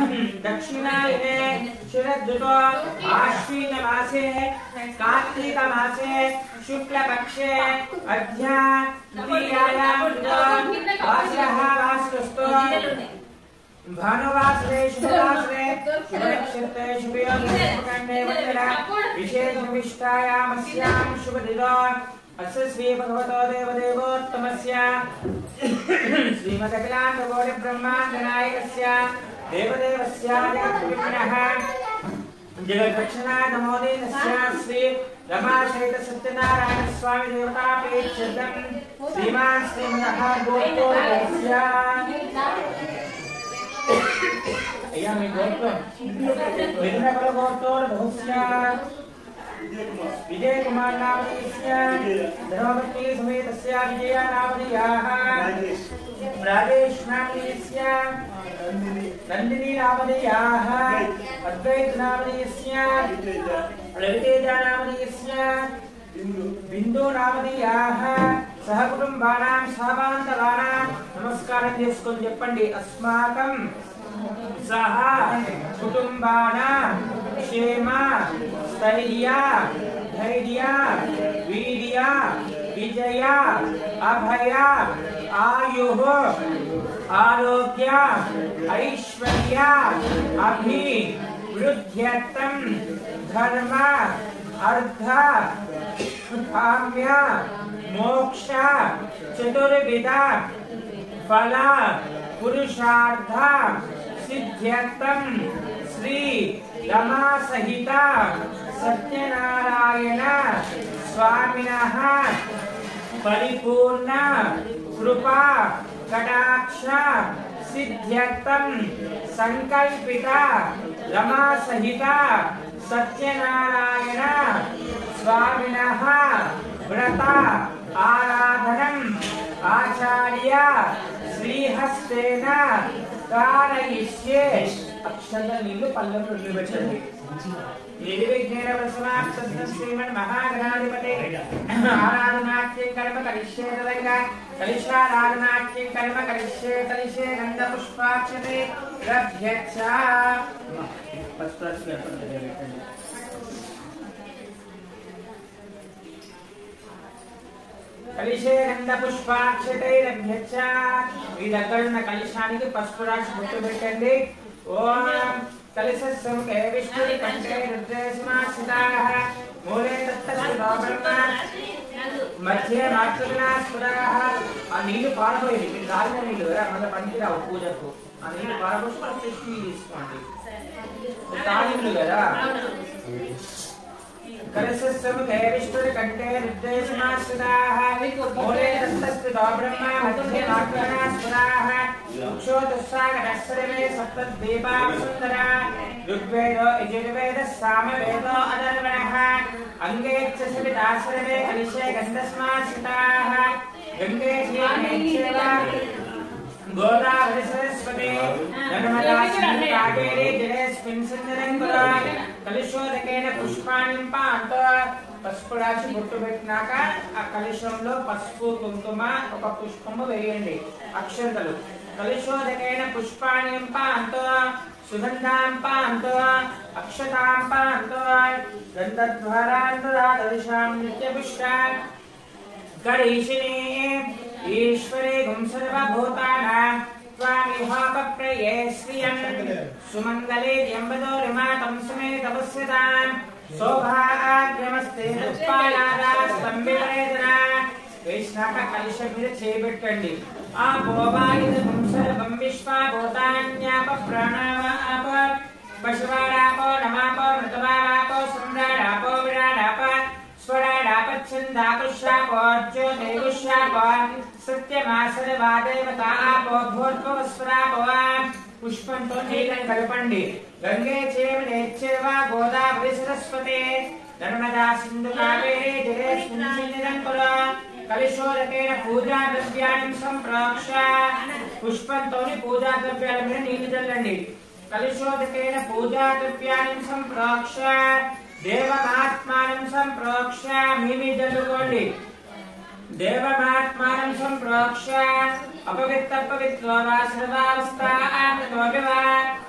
दक्षिणायने शरदृतो आश्विन मासे कार्तिक मासे शुक्ल पक्षे अद्या तृतीयायां वासरः वासरस्तो भानुवासरे शुभवासरे शुभनक्षत्रे शुभयोगे शुभकर्णे वन्दना विशेषविष्टायामस्यां शुभदिनो अस्य श्री भगवतो देवदेवोत्तमस्य श्रीमदखिलाण्डकोटि ब्रह्माण्डनायकस्य देवदेवस्य जगद्विष्णुः जगद्दक्षिणानमोदीनस्य श्री रमाशेत सत्यनारायण स्वामी देवतापीठं श्रीमान् श्रीमदः गोत्रोदस्य अय्या मी गोत्रो विघ्नकल गोत्रोदस्य विजय कुमार नामधेयस्य धर्मपत्नी समेतस्य विजया नामधेयाः राजेश नामधेयस्य नंदिनी नामधेयाः अद्वैत नामधेयस्य रवितेजा नामधेयस्य बिंदु नामधेयाः सहकुटुंबानां सहबान्धवानां नमस्कारं చేసుకొని చెప్పండి अस्माकं सह कुटुंबानां क्षेम स्थैर्य धैर्य वीर्य विजय अभय आयुः आरोग्य ऐश्वर्य अभिवृद्ध्यर्थं धर्म अर्थ काम्य मोक्ष चतुर्विध फल पुरुषार्थ सिद्ध्यर्थं श्री रमा सहित सत्यनारायण स्वामिनः परिपूर्ण कृपा कटाक्ष सिद्ध्यर्थं संकल्पित रमा सहित सत्यनारायण स्वामिनः व्रत आराधनम् आचार्य श्रीहस्तेन कारयिष्ये अक्षर नीलू पल्लव निलबెట్టండి निर्विघ्नेन वसमाप्तस्य श्रीमन् महागणाधिपते आराधनाख्ये कर्म करिष्ये तदंगा कलिशाराधनाख्ये कर्म करिष्ये कलिशे गंध पुष्पाक्षते रभ्यच्चा कलिशे गंध पुष्पाक्षते रभ्यच्चा ఈ దగ్గర ఉన్న కలశానికి పసుపు రాసి బొట్టు పెట్టండి ఓం कलशस्समुखे विष्णुरि कंठे रुद्रेशमाश्रिताः मूले तत्तस्थितोब्रह्मा मध्ये मातृगणास्फुटाः ఆ నీళ్లు పారబోయేది మీరు రాలిన నీళ్లు మన పనికిరావు పూజకు ఆ నీళ్లు పారబోసి ప్రతిష్ఠి తీసుకోండి తాళింలు కదా कलशस्समुखे विष्णुरि कंठे रुद्रेशमाश्रिताः मूले तत्तस्थितोब्रह्मा मध्ये मातृगणास्फुटाः क्षोतस्सागरस्वरमे सप्तद्वीपाः सुन्दरा ऋग्वेदो यजुर्वेदः सामवेदो अथर्वणः अंगे च सविताश्रमे कलिशे गन्धस्माश्रिताः गंगे चेव गोदावरी सरस्वती नर्मदा सिन्धु कावेरी जलेऽस्मिन् सन्निधिं कुरु कलशोदकेन पुष्पाणि पान्तु పసుపు రాసి బొట్టు పెట్టినాక ఆ కలశంలో పసుపు కుంకుమ ఒక పుష్పము వేయండి అక్షంతలు कलशोदकेन पुष्पाणि पान्तु सुगन्धां पान्तु अक्षतां पान्तु गन्धद्वारान्तरादर्शां नित्यपुष्टां गणेशिने ईश्वरे गुं सर्वभूतानां त्वामिहापप्रये श्रियं सुमङ्गले द्यम्बदोरिमातं समेतपस्यतां सौभाग्यमस्ते उत्पायादास्तम्भिवेदना वैष्णव कलश మీద చేబెట్టండి ఆ భోవాయిద పుంసర్వం విశ్వా భూతాన్యాప ప్రాణావాప పశువాడాపో నమాపో మృతవాపో సుమ్రాడాపో విరాడాప స్వరాడాప ఛందాకుషాపో జ్యోతిగుషాపో సత్యమాసరవాదేవతాపో భూర్భువస్వరాపో పుష్పంతో నీళ్ళని కలపండి గంగే చేవ గోదావరి సరస్వతి नर्मदा सिंधु कावेरी जलेऽस्मिन् सन्निधिं कुरु कलशोदकेन पूजा द्रव्याणि संप्रोक्ष्य पुष्पंतोनि पूजा द्रव्याల మీద నీళ్లు చల్లండి कलशोदकेन पूजा द्रव्याणि संप्रोक्ष्य देवमात्मानं संप्रोक्ष्य మీమి చల్లుకోండి देवमात्मानं संप्रोक्ष्य अपवित्र पवित्रो वा सर्वावस्था आत्मतो विवा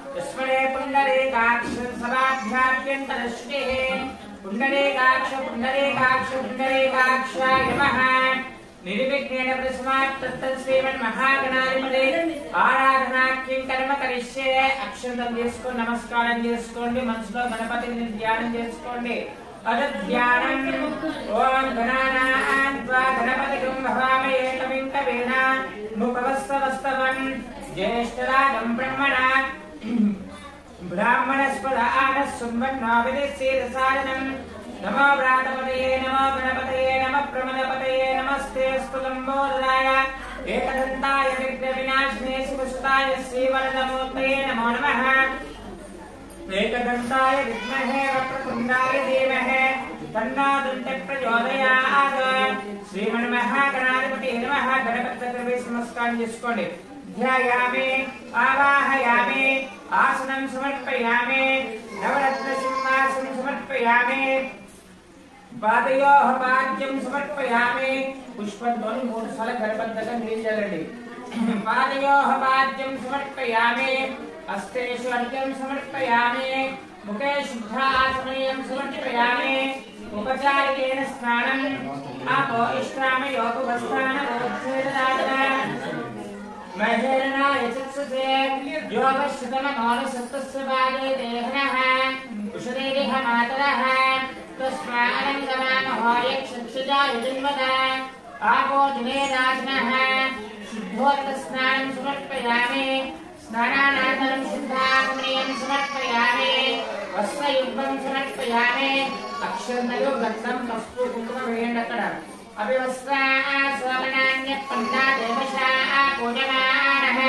तस्मरे पुंडरीकाक्ष सभाभ्याभ्यन्तरश्रुतिः पुंडरीकाक्ष पुंडरीकाक्ष पुंडरीकाक्षाय नमः निर्विघ्नेन प्रसमात् तत्तश्रीमन्महागणाधिपते आराधनाख्यं कर्म करिष्ये अक्षंतं చేసుకోండి నమస్కారం చేసుకోండి మనసులో గణపతిని ధ్యానం చేసుకోండి అదధ్యానం ఓం గణానాం త్వా గణపతిం భవామహే కవిం కవీన ముపవస్తవస్తవం జ్యేష్ఠరాజం బ్రహ్మణా ब्राह्मणस्पद आनस्सुन्वन्नाविदिशीरसारणं नमो व्रातपतये नमो गणपतये नमः प्रमदपतये नमस्ते स्तुलम्बोदराय एकदन्ताय विघ्नविनाशिने शिवसुताय श्रीवरदमूर्तये नमो नमः एकदन्ताय विद्महे वक्रतुण्डाय धीमहि तन्नो दन्तिः प्रचोदयात् श्रीमन्महागणाधिपतये नमः गणपतिदेवताय नमस्कारं చేసుకోండి ध्यायामि आवाहयामि आसनं समर्पयामि नवरत्न सिंहासनं समर्पयामि पादयोः पाद्यं समर्पयामि पुष्पद्वनि मूरु साल गणपतिగా నిలిచండి पादयोः पाद्यं समर्पयामि हस्तेषु अर्घ्यं समर्पयामि मुखे शुद्धाचमनीयं समर्पयामि उपचारिकेन स्नानं आपोष्टामि योगवस्थानमोच्छेददातः महेरणाय चक्षुषे योगश्रुतमनोरसत्तस्य भागे देहनः उषदेह मातरः तस्मादङ्गमामहो यक्षक्षुजाय जन्मतः आपो दिने राजनः शुद्धोदकस्नानं समर्पयामि स्नानानन्तरं शुद्धाचमनीयं समर्पयामि वस्त्रयुग्मं समर्पयामि अक्षरनयो गन्धं कस्तु कुङ्कुमवेण्डकरम् अभिवस्त्रा स्वमनान्य पंडा देवशा पूजमानः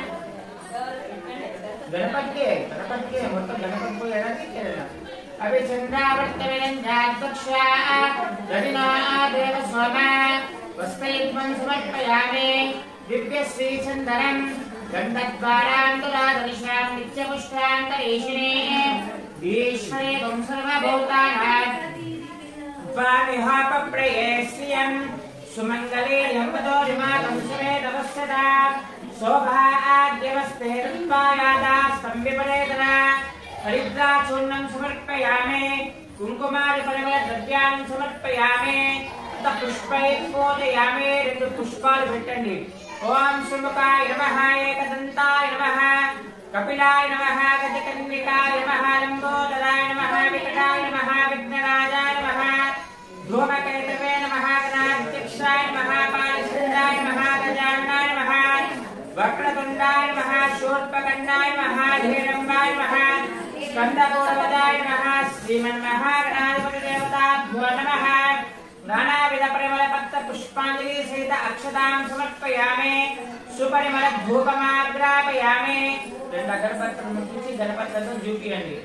गणपति के मतलब गणपति को याद नहीं करना अभी चंद्रावर्तमेन्द्राक्षा दधिना देव स्वमा वस्त्रयुग्मं समर्पयामि दिव्य श्री चंदनं गंधद्वारान्तरादर्शां नित्यपुष्टान्तरेशिने ईश्वरे त्वं सर्वभूतानां वानिहापप्रयेस्यं सुमंगले यम्पदोरिमातं समेतवस्यदा शोभाद्यवस्ते रुत्पायादास्तं विपरेतरा हरिद्राचूर्णं समर्पयामि कुङ्कुमादिपरिमलद्रव्यान् समर्पयामि पुष्पैः पूजयामि రెండు పుష్పాలు పెట్టండి ఓం సుముఖాయ నమః ఏకదంతాయ నమః कपिलाय नमः गजकन्निकाय नमः लंबोदराय नमः विकटाय नमः विघ्नराजाय नमः धूमकेतवे नमः गणाध्यक्षाय नमः पालचन्द्राय नमः गजाननाय नमः वक्रतुण्डाय नमः शूर्पकर्णाय नमः धीरम्बाय नमः स्कन्दपूर्वजाय नमः श्रीमन्महागणाधिपतिदेवताभ्यो नमः नानाविध परिमलपत्र पुष्पाञ्जलि सहित अक्षतां समर्पयामि सुपरिमल धूपमाग्रापयामि రెండు అగరబత్తులు ముట్టించి గణపతితో జూపియండి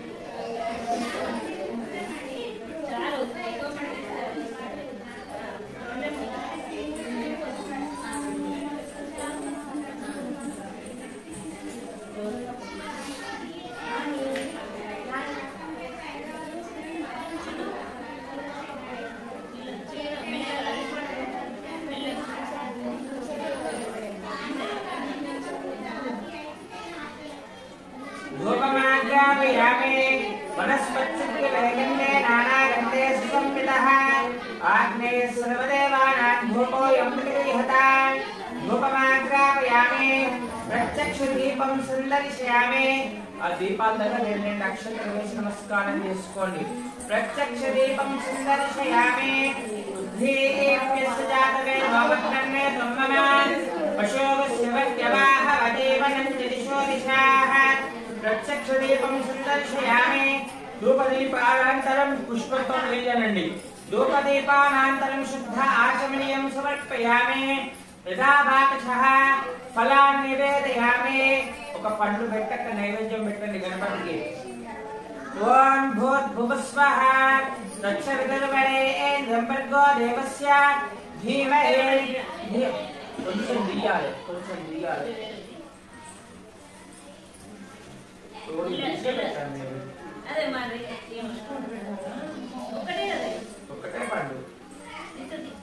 वनस्पत्युक्तगन्धे नानागन्धे सुसंवितः आग्नेये सर्वदेवानां धूपोऽयं प्रतिगृह्यता धूपमाग्रापयामि प्रत्यक्षदीपं संदर्शयामि आ దీపాల దగ్గర రెండు నక్షత్రాలు వేసి నమస్కారం చేసుకోండి ప్రత్యక్షదీపం సందర్శయామి బుద్ధిర్యస్య జాతవే భవత్కన్నే త్వమమాన్ పశోగస్య వద్యవాహ వదేవనం దిశో దిశాః प्रत्यक्षदीपं संदर्शयामि धूपदीपानन्तरं पुष्पतो वेलयन्ति धूपदीपानन्तरं शुद्ध आचमनीयं समर्पयामि यदा भागशः फलान् निवेदयामि ఒక పండు పెట్టక నైవేద్యం పెట్టండి గణపతికి ఓం భూర్భువస్వః తత్సవితుర్వరేణ్యం భర్గో దేవస్య ధీమహి కొంచెం దియాలి అదే మరి ఒకటే పండు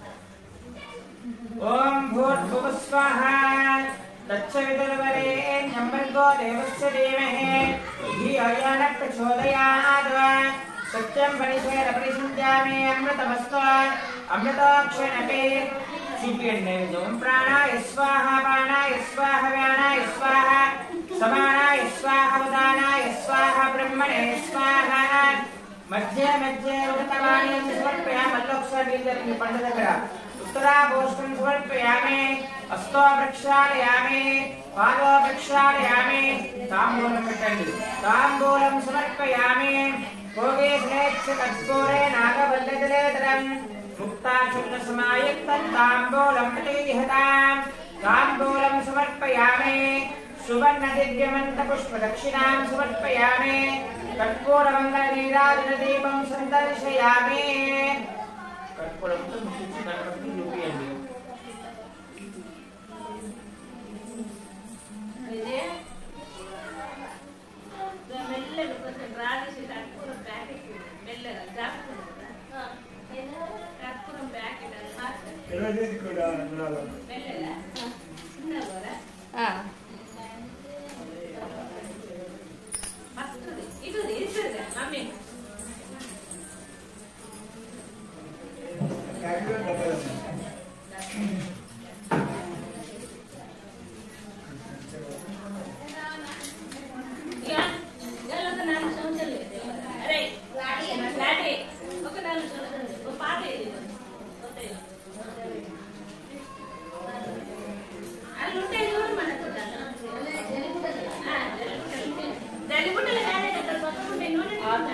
ఓం భూర్భువస్వః తత్సవితుర్వరేణ్యం अंबर्गो देवस्य धीमहि धियो यो नः प्रचोदयात् सत्यं परिषेद परिषिञ्जामि अमृतमस्तु अमृतोक्षणपि शुक्लेन्द्रं प्राणाय स्वाहा पानाय स्वाहा व्यानाय स्वाहा समानाय स्वाहा उदानाय स्वाहा ब्रह्मणे स्वाहा मध्य मध्य उदकवाणीं समर्पयामि मल्लोक्षादीजर्मि पंडदग्र उत्तराभूष्णं समर्पयामि अस्तो प्रक्षालयामि पादो प्रक्षालयामि ताम्बूलं పెట్టండి ताम्बूलं समर्पयामि भोगे स्नेक्ष कर्पूरे नागवल्लजलेतरं मुक्ताचूर्णसमायुक्तं ताम्बूलं प्रतिविहतां ताम्बूलं समर्पयामि सुवर्णदिव्यमन्तपुष्पदक्षिणां समर्पयामि कर्पूरमङ्गलनीराजनदीपं सन्दर्शयामि कर्पूरं मुखिंచి गणपतिని చూపియండి ఇదే మెల్లగా కొంచెం రాజేసి కర్పూరం ప్యాకెట్ మెల్లగా జాపుకుంటా కర్పూరం ప్యాకెట్ అది మెల్లగా చిన్నగా itu mami ya jalan ke nalu sonsel are lati oke nalu sonsel o paate allu unte dulu mana dari buddha ada dekat batu di nune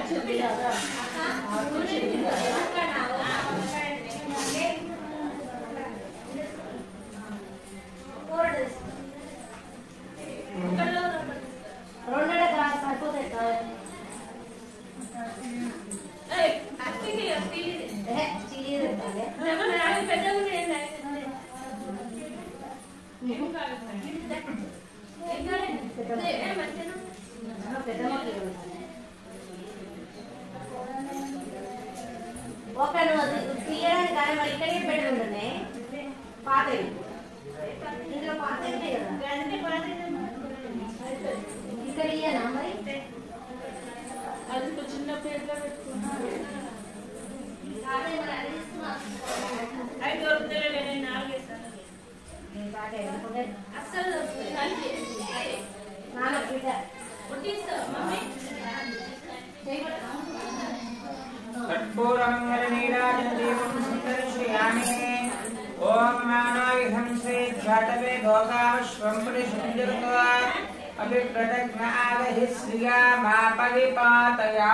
ओम मानविहंसे जातवे भोगावश्वं परिसंजृत्वा अभिप्रदग्नादहि श्रिया मा परिपातया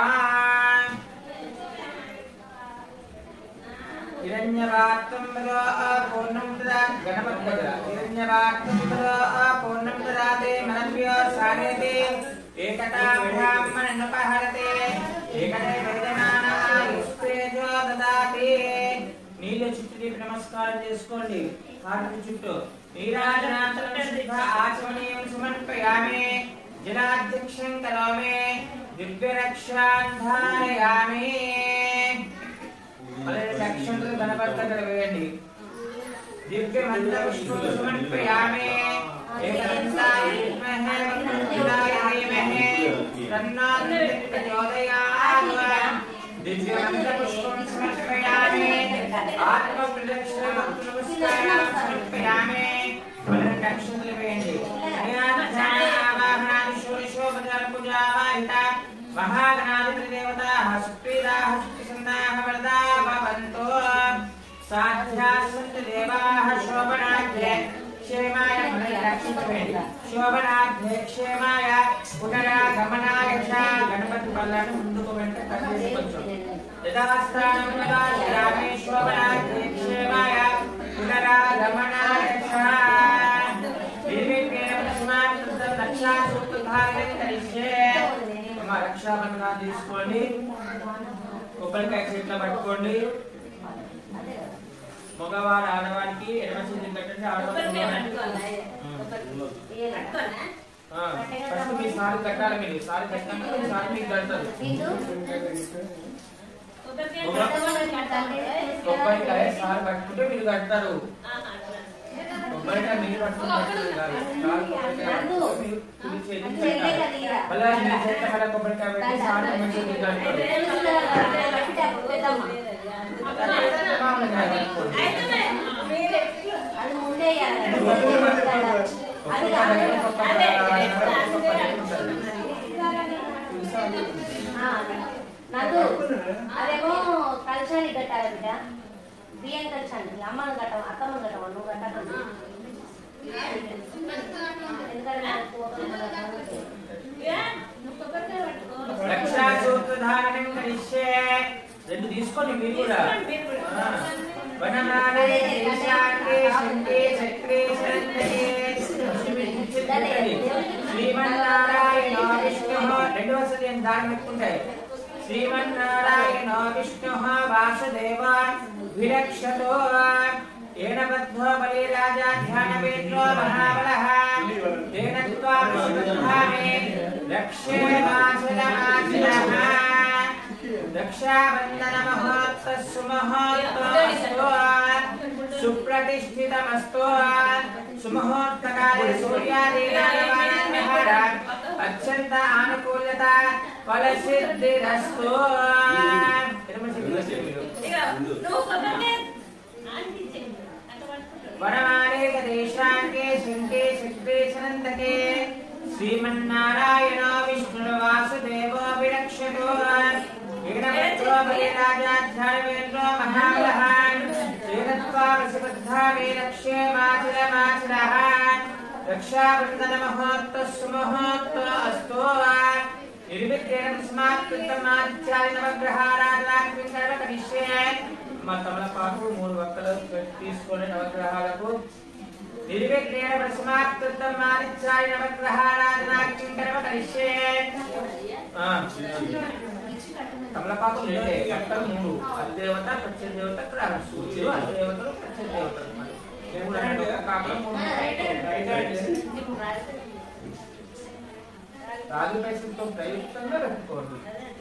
हिरण्यवाक्तं वदा पूर्णं तदा गणपतगरा हिरण्यवाक्तं वदा पूर्णं ददाते मनव्य सानेते एकता ब्राह्मणनुपहरते एकते वैदनाना युस्तेजो ददाते నీళ్ళ చుట్టూ దీప నమస్కారం చేసుకోండి కాటి చుట్టూ నీరాజనాంతరం శిఖ ఆచమనీయం సమర్పయామి జలాధ్యక్షం కరోమి దివ్యరక్షాంధారయామి అలాగే రక్షంతో గణపతి దగ్గర వేయండి దివ్య మంత్ర పుష్పం సమర్పయామి ఏకదంతాయ విద్మహే వక్రతుండాయ ధీమహి తన్నో ప్రచోదయాత్ दिव्य मंत्र पुष्पं समर्पयामि आत्म प्रदक्षिणं नमस्कारं समर्पयामि वरदक्षिणं वेण्डि आवाहनादि षोडशोपचार पूजा वाहिता महागणाधिपति देवताः सुप्रीताः सुखसन्दाः वरदा भवन्तु साध्याः सन्तु देवाः शोभनाध्ये क्षेमाय शोभनाध्ये क्षेमाय पुनरागमनाय च गणपति बल्లను ముందుకు వెంట కదిలించవచ్చు యథాస్థానం నివాసామి శోభనాध्ये क्षेमाय पुनरागमनाय च నిర్విఘ్నేన తస్మాత్ రక్షా సూత్రధారణ కరిష్యే మా రక్షాబంధన తీసుకోండి కొబ్బరికాయ చేతిలో పట్టుకోండి మగవారు ఆడవారికి ఎడమ చేతిని కట్టండి ఆడవారికి ఫస్ట్ మీ సారి కట్టాలి మీరు సారి కట్టాక సారి మీకు కడతారు కొబ్బరికాయ సారి పట్టుకుంటే మీరు కడతారు బయట మీరు పట్టుకుంటారు కాదు మళ్ళా మీరు చేత మళ్ళా కొబ్బరికాయ పెట్టి సాయంత్రం మంచిగా తింటారు అది ముందే నాకు అదేమో కలశాన్ని కట్టాలి బిడ్డ బియ్యం కలశాన్ని అమ్మను కట్టం అత్తమ్మను కట్టం నువ్వు కట్టదు రెండు తీసుకోండి మీరు కూడా శ్రీమన్నారాయణ విష్ణు రెండు వసతి దాని పెట్టుకుంటాయి శ్రీమన్నారాయణ విష్ణు వాసుదేవ విరక్షతో ఏన బద్ధో బలి రాజా ధ్యానవేద్రో మహాబలః తేన త్వా విశ్వధామే రక్షే మాసలమాచలః రక్షాబంధన మహోత్సవ మహోత్సవస్తు సుప్రతిష్ఠితమస్తు సుముహూర్తకాలే సూర్యాదీనాయమానః అత్యంత ఆనుకూల్యత ఫలసిద్ధిరస్తు వనమాలేక దేశాంకే శంకే చక్రేశనందకే శ్రీమన్నారాయణ విష్ణు వాసుదేవో విరక్షతో ఏనవత్రో బలిరాజాధ్యానవేంద్రో మహాబలః తేనత్వా వశబద్ధామే రక్షే మాచలమాచలః రక్షాబంధన మహోత్సవ మహోత్సవస్తు నిర్విఘ్నేన సమాప్తితమాచార్య నవగ్రహారాధనాగ్ని సర్వ కరిష్యే మా తమలపాకు 3 వక్కలు తీసుకొని నవగ్రహాలకు నిర్విఘ్నేన సమాప్తితమాచార్య నవగ్రహారాధనాగ్ని సర్వ కరిష్యే తమలపాకు లేదే కట్టలు 3 అధిదేవత ప్రత్యదేవత సూర్యుడు అధిదేవతలు ప్రత్యదేవతలు రాజు పైసలతో ప్రయుక్తంగా పెట్టుకోండి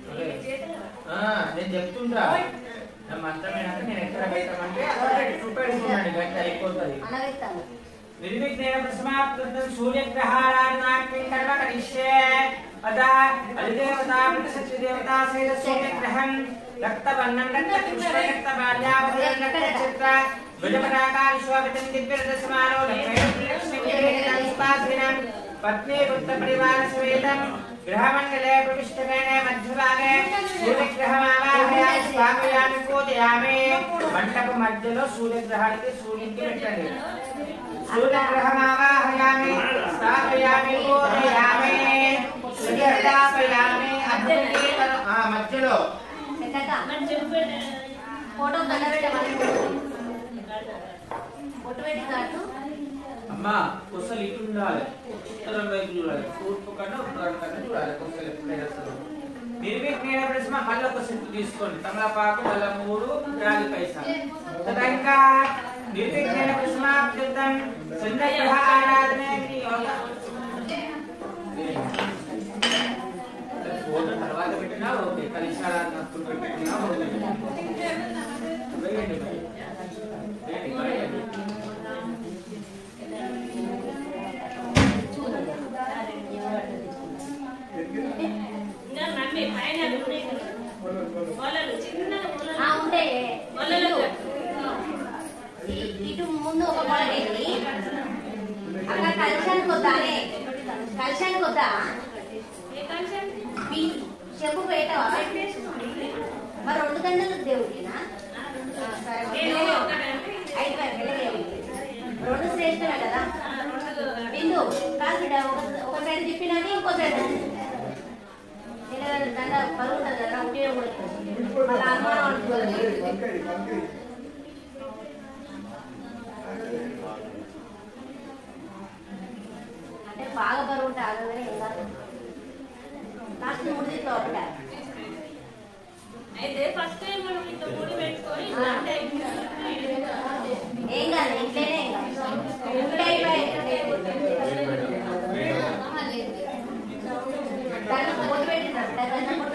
నేను చెప్తుంటా నా మంత్రమేనాక నేను ఎక్కడ పెట్టామంటే చూపెడుతున్నాను గంట అయిపోతుంది నిర్విఘ్నేన సమాప్తం సూర్యగ్రహారాధనాగ్ని కర్మ కరిష్యే అదా అధిదేవతా ప్రతిసత్యదేవతా సైత సూర్యగ్రహం రక్తవర్ణం రక్తకృష్ణ రక్తబాల్యావధం రక్తచిత్ర విజపరాకాశోభితం దివ్యరథసమానో లక్ష్మీస్పాధినం పత్ని పుత్ర పరివార సమేతం గృహమండలే ప్రవిష్టకేన మధ్యభాగే సూర్యగ్రహమావాహయామి స్థాపయామి పూజయామి మంటప మధ్యలో సూర్యగ్రహానికి సూర్యుడికి పెట్టండి సూర్యగ్రహమావాహయామి స్థాపయామి పూజయామి సూర్యస్థాపయామి మధ్యలో ఫోటో ఫోటో పెట్టి కాదు అమ్మా కొసలు ఇటు ఉండాలి ఉత్తరం వైపు చూడాలి తూర్పు కన్నా ఉత్తరం కన్నా చూడాలి కొసలు ఎప్పుడైనా వస్తుంది నిర్విఘ్నేన ప్రశ్న మళ్ళీ ఒక సెట్ తీసుకోండి తమలపాకు మళ్ళీ 3 రాగి పైసా ఇంకా నిర్విఘ్నేన ప్రశ్నాప్తం సంధ్యాగ్రహ ఆరాధనే ఫోటో తర్వాత పెట్టినా ఓకే కలిశారాధన పెట్టినా ఓకే ఇటు ముందు ఒక మొదలైంది అక్కడ కలశానికి వద్దానే కలశానికి వద్దా చెప్పు పెట్టవా మరి 2 గంటలకు దేవుడినా 2 శ్రేష్టమే కదా బిందు కాదు బిడ్డ ఒక సైడ్ తిప్పినది ఇంకో సైడ్ దండ బరువు ఉంటుంది కదా ఉపయోగపడుతుంది మళ్ళీ అనుమానం అనుకోవాలి అంటే బాగా బరువు ఉంటే ఆగగానే ఏం కాదు లాస్ట్ 3 దిక్కులో ఒకట అయితే ఫస్ట్ టైం మనం ఇంత ముడి పెట్టుకొని ఏం కాదు ఇంట్లోనే ఏం కాదు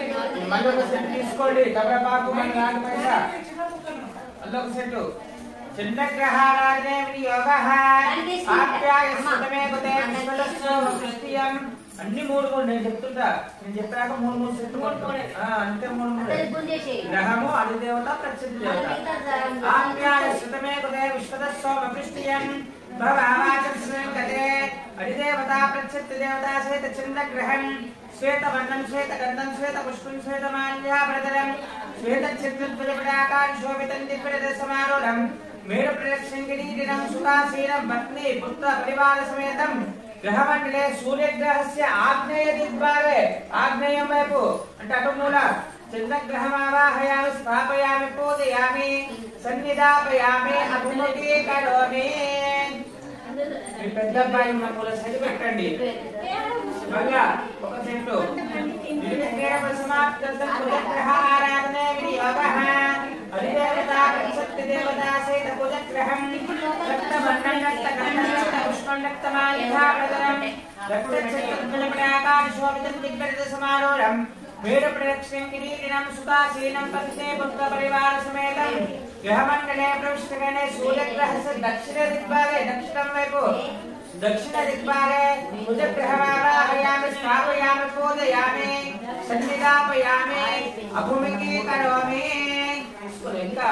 మళ్ళీ ఒక సెట్ తీసుకోండి తమలపాకు మన రాగి పైసా మళ్ళీ ఒక సెట్ चंद्रग्रहाराधने विनियोगः आप्यायस्तमे कुते विश्वदस्सो वृष्टियम् अन्नी मूड నేను చెప్తుంటా నేను చెప్పాక మూడు సెట్ అంతే మూడు గ్రహము అధిదేవత ప్రత్యక్ష దేవత ఆప్యాయస్తమే కుతే విశ్వదస్సో వృష్టియम् భవావాచస్యం గతే అధిదేవత ప్రత్యక్ష దేవత సహిత చంద్రగ్రహం श्वेतवर्णं श्वेतगन्धं श्वेतपुष्पं श्वेतमाल्याभरणं श्वेतचित्रध्वजपटाकान् शोभितं दिव्यरथसमारूढं मेरुप्रदक्षिणगिरिदिनं सुखासीनं पत्नी पुत्र परिवारसमेतं ग्रहमण्डले सूर्यग्रहस्य आग्नेयदिग्भागे आग्नेयं వైపు అంటే అటు మూల చంద్రగ్రహమావాహయామి స్థాపయామి పూజయామి సన్నిధాపయామి అభిముఖీకరోమి ఈ పెద్ద అబ్బాయి ఉన్న మూల సైడ్ పెట్టండి మళ్ళా ఒక సెంటు నిర్విఘ్నేన సమాప్తం కుజగ్రహ ఆరాధనే వినియోగః అధిదేవతా ప్రత్యక్ష దేవతా సహిత కుజగ్రహం రక్తవర్ణం రక్తగంధం రక్తపుష్పం రక్తమాల్యాభరణం రక్తచక్రధ్వజపటాకాన్ శోభితం దిగ్విజయసమారూఢం మేరుప్రదక్షిణం కిరీటినం సుఖాసీనం పత్నే పుత్ర పరివార సమేతం గ్రహమండలే ప్రవిష్టగణే సూర్యగ్రహస్య దక్షిణ దిగ్భాగే దక్షిణం వైపు दक्षिण दिग्भागे कुजग्रहमावाहयामि स्थापयामि पूजयामि सन्निधापयामि अभूमिकीकरोमि ఇంకా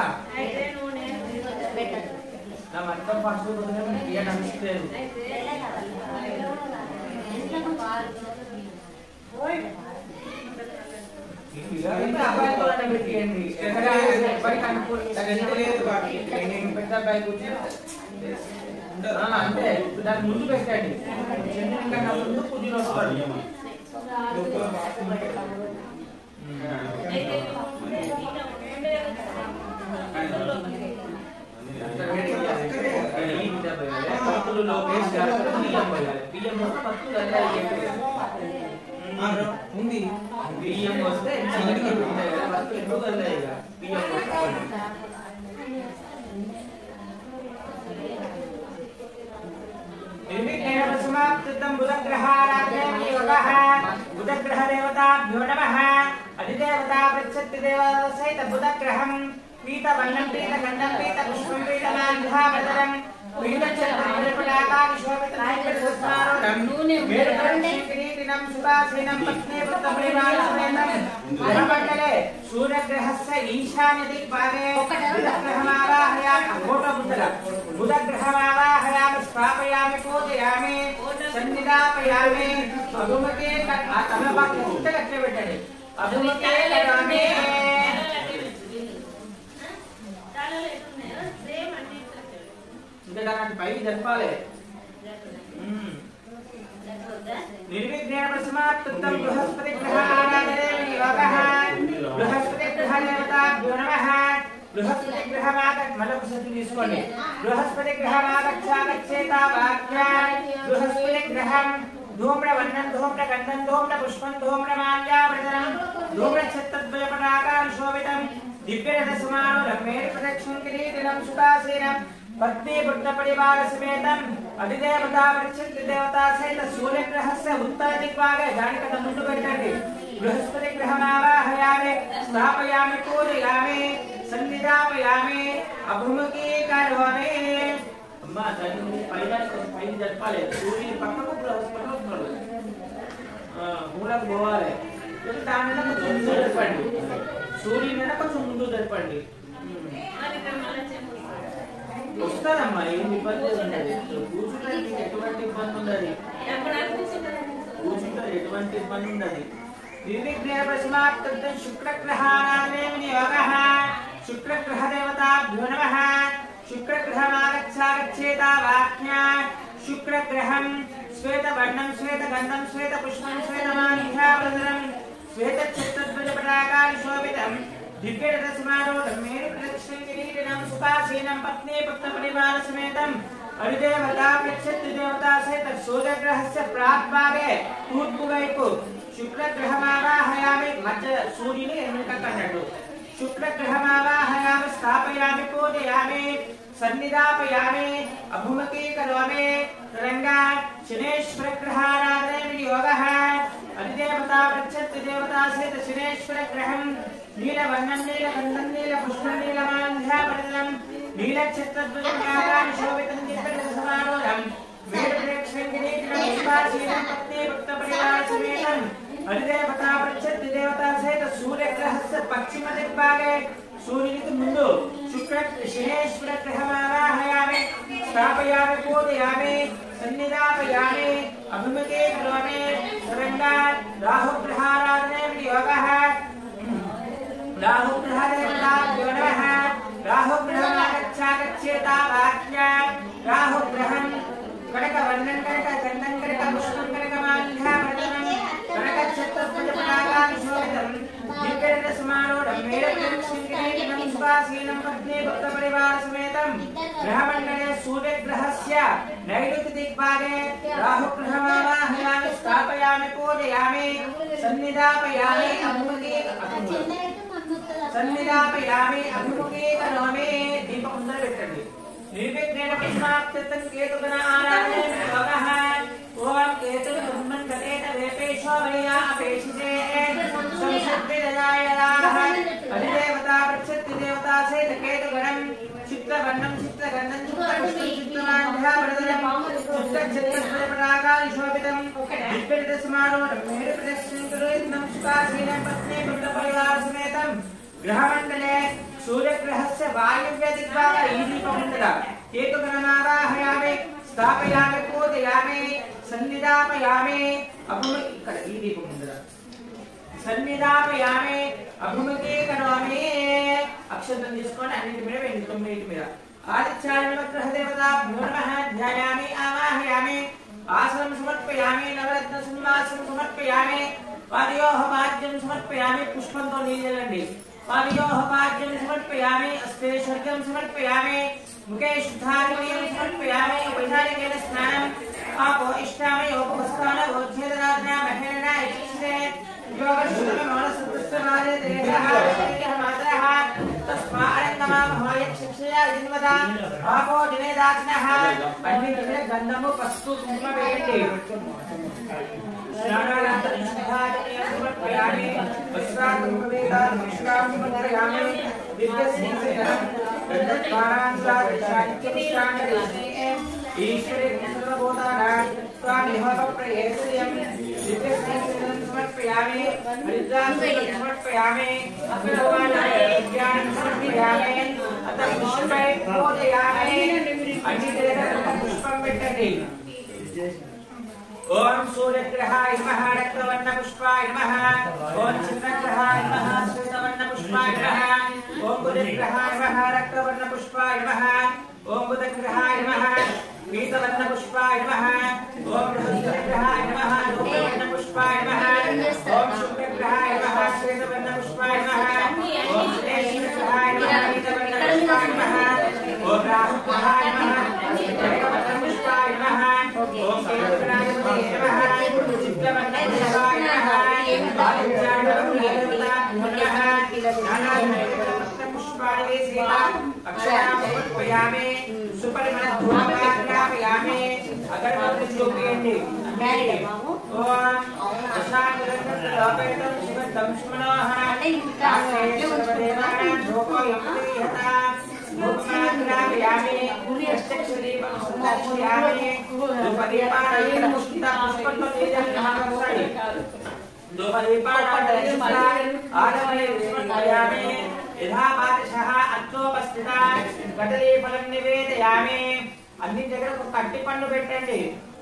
నా మొత్తం ఫస్ట్ పొద్దున క్రియ నమస్తేను ఇంకా అబ్బాయి తోట పెట్టండి ఎక్కడ అబ్బాయి కనుక్కోండి లేదు బాకి నేను పెద్ద అబ్బాయి కూర్చొని అంటే దాని ముందు పెట్టండి చంద్రునిగా ముందు పూజలు వస్తాడు ఉంది బియ్యం వస్తే निर्विघ्नेन समाप्तं बुधग्रहाराधने विनियोगः बुधग्रह देवताभ्यो नमः अधिदेवता प्रत्यक्ष देवता सहित बुधग्रहं पीतवर्णं पीतगन्धं पीतपुष्पं पीतमाल्याभरणं पीतचन्द्रपटाकान् शोभितं मेरुप्रदक्षिणगिरिदिनं सुखासीनं पत्नी पुत्रपरिवारसमेतं ग्रहमण्डले सूर्यग्रहस्य ईशान्यदिग्भागे बुधग्रहमावाहयामि बुधग्रहमावाहयामि स्थापयामि पूजयामि सन्निधापयामि अभिमुखीकरोमि పైకి జరపాలి నిర్విఘ్నేన సమాప్తం బృహస్పతి గ్రహ ఆరాధనే వినియోగః బృహస్పతి గ్రహ దేవతాభ్యో నమః బృహస్పతి గ్రహమాగ మళ్ళొక సతి తీసుకోండి బృహస్పతి గ్రహమాగచ్చేత వాక్యా బృహస్పతి గ్రహం ధూమ్రవర్ణం ధూమ్రగంధం ధూమ్రపుష్పం ధూమ్రమాల్యాభరణం ధూమ్రఛత్రద్వయపటాకాన్ శోభితం దివ్యరథసమారూఢం మేరుప్రదక్షిణం కిరీటినం సుఖాసీనం पत्नी पुत्र परिवार समेतं अधिदेवता प्रत्यक्ष देवता सहित सूर्यग्रहस्य उत्तर दिग्भागे दानि कदा मुंडु पेट्टंడి बृहस्पति ग्रहमावाहयामि स्थापयामि पूजयामि सन्निधापयामि अभिमुखीकरोमि अम्मा दानि పైన జరపాలి సూర్యుని పక్కకు బృహస్పతి ఉంటాడు మూలకు పోవాలి దానిలో కొంచెం ముందు జరపండి సూర్యుని కొంచెం ముందు జరపండి వస్తారమ్మా ఏం ఇబ్బంది ఉండదు కూర్చుంటే ఎటువంటి ఇబ్బంది ఉండదు కూర్చుంటే ఎటువంటి ఇబ్బంది ఉండదు నిర్విఘ్నేన సమాప్తం శుక్రగ్రహారాధనే వినియోగః శుక్రగ్రహ దేవతాభ్యో నమః శుక్రగ్రహమాగచ్చేత వాక్యా శుక్రగ్రహం శ్వేతవర్ణం శ్వేతగంధం శ్వేతపుష్పం శ్వేతమాల్యాభరణం శ్వేతఛత్రధ్వజపటాకాన్ శోభితం दिव्यरथसमारूढं मेरुप्रदक्षिणं किरीटिनं सुखासीनं पत्नी पुत्रपरिवार समेतं अधिदेवता प्रत्यक्ष देवता सहित सूर्यग्रहस्य प्राग्भागे तूर्पुवैपु शुक्रग्रहमावाहयामि मध्य सूर्युनि एन्नुकन्नट्टु शुक्रग्रहमावाहयामि स्थापयामि पूजयामि सन्निधापयामि अभिमुखीकरोमि तरंगा शनेश्वरग्रहाराधने विनियोगः अधिदेवता प्रत्यक्ष देवता सहित शनेश्वरग्रहं नीलवर्णं नीलकण्ठं नीलपुष्पं नीलमाल्याभरणं नीलच्छत्रध्वजं शोभितं दिव्यरसमारोहम् वेदप्रेक्षणगिरीटिनं विश्वासीनं पत्नी भक्तपरिवारसमेतं अधिदेवता प्रच्छद् देवता सहित सूर्यग्रहस्य पश्चिमदिग्भागे सूर्यनिकि मुंदु शुक्र शनेश्वर ग्रहमावाहयामि स्थापयामि पूजयामि सन्निधापयामि अभिमुखे करोमि सर्वदा राहुग्रहाराधने योगः राहुग्रहारे नमः राहुग्रहमागच्छागच्छेता वाक्या राहुग्रहं कनकवर्णं कनकचन्दनं कनकपुष्पं कनकमाल्याभरणं कनकच्छत्रध्वजपताकाविशोभितं दिव्यरसमारोढं मेलप्रेक्षणगिरीटिनं सुवासीनं पत्नी भक्तपरिवारसमेतं ग्रहमण्डले सूर्यग्रहस्य नैऋत्यदिग्भागे राहुग्रहमावाहयामि स्थापयामि पूजयामि सन्निधापयामि अभिमुखे करोमि दीपकुंडल పెట్టండి निर्विघ्नेन पुष्पाक्षतं केतुगण आराधने योगः ओम केतुर्ब्रह्मन् गतेन वेपेशो वैया अपेक्षिते संशुद्धिदयाय रामः अधिदेवता प्रच्छत्ति देवता सहित केतुगणं चित्रवर्णं चित्रगन्धं चित्रपुष्पं चित्रमाल्याभरणं चित्रच्छत्रपताकाविशोभितं दिव्यरसमारोढं मेरुप्रदक्षिणं करोति सुखासीनं पत्नी भक्तपरिवारसमेतं ग्रहमण्डले सूर्यग्रहस्य वायव्य दिग्भागे ई दीपमण्डल केतुगणमावाहयामि स्थापयामि पूजयामि सन्निधापयामि अभिमुखे ई दीपमण्डल सन्निधापयामि अभिमुखे करोमि अक्षतं తీసుకోండి అన్నిటి మీద వెండి తొమ్మిది మీద ఆదిత్యాయ నమః దేవతాభ్యో నమః ధ్యాయామి ఆవాహయామి ఆసనం సమర్పయామి నవరత్న సింహాసనం సమర్పయామి పాదయోః పాద్యం సమర్పయామి పుష్పంతో నీళ్ళండి पादयोः पाद्यं समर्पयामि अस्ते सर्गं समर्पयामि मुखे शुद्धार्घ्यं समर्पयामि उपचारिकेन स्नानं आपो इष्टामि उपस्थान गोच्छेदराधना महेरना इच्छिते योगशुद्धमनसुप्रस्थवादे देहः मात्रः तस्मारङ्गमा भवयक्षया जिन्वदा आपो दिनेदात्नः अन्विते गन्धमु पस्तु कुङ्कुम वेयन्ति स्नानानन्तरं शुद्धार्घ्यं समर्पयामि वस्त्राणं वस्त्राणं समर्पयामि दिव्यसिंहं ईश्वरे सर्वभूतानां स्वामिभवप्रयेष्यं दिव्यसिंहं समर्पयामि हरिद्रासनं समर्पयामि अग्रवाणां समर्पयामि अतः पुष्पै पूजयामि अन्यदेवं पुष्पं विट्टति ओम सूर्यग्रहाय नमः रक्तवर्ण पुष्पाय नमः ओम चंद्रग्रहाय नमः श्वेतवर्ण पुष्पाय नमः ओम बुधग्रहाय नमः रक्तवर्ण पुष्पाय नमः ओम बुधग्रहाय नमः पीतवर्ण पुष्पाय नमः ओम बृहस्पतिग्रहाय नमः लोकवर्ण पुष्पाय नमः ओम शुक्रग्रहाय नमः श्वेतवर्ण पुष्पाय नमः ओम शनेश्वरग्रहाय नमः पीतवर्ण पुष्पाय नमः ओम राहुग्रहाय नमः रक्तवर्ण पुष्पाय नमः ओम केतुगणाय अक्षयामि सुपरिमलधूपयामि अगरबत्ती ओम अशांतिरंगलोपेतं शिवं स्मनोः धूपयन्ति धूपमाग्रामयामि प्रत्यक्षदीपं संदर्शयामि धूपदीपानां पुष्पं निजन्नामसारि धूपदीपानां आदमने समर्पयामि यथा पादशः अत्रोपस्थिता कदलीफलं निवेदयामि అన్ని దగ్గర ఒక కట్టి పండు పెట్టండి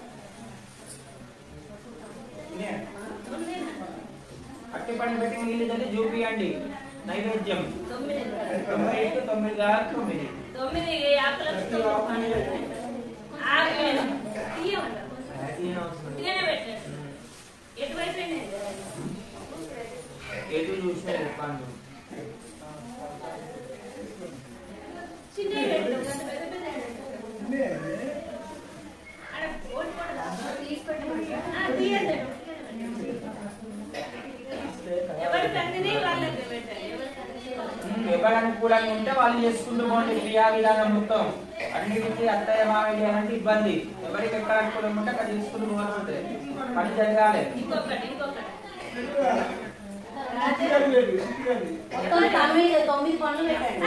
కట్టి పండు పెట్టి నీళ్ళు చల్లి చూపియండి నైవేద్యం 9 ఎవరు అనుకూలంగా ఉంటే వాళ్ళు చేసుకుంటూ పోండి క్రియా విధానం మొత్తం అన్నిటికీ అత్తయ్య మామయ్య అంటే ఇబ్బంది ఎవరికి ఎక్కడ అనుకూలంగా ఉంటే అక్కడ తీసుకుంటూ పోవాల్సిందే పని జరగాలి తొమ్మిది పనులు పెట్టండి.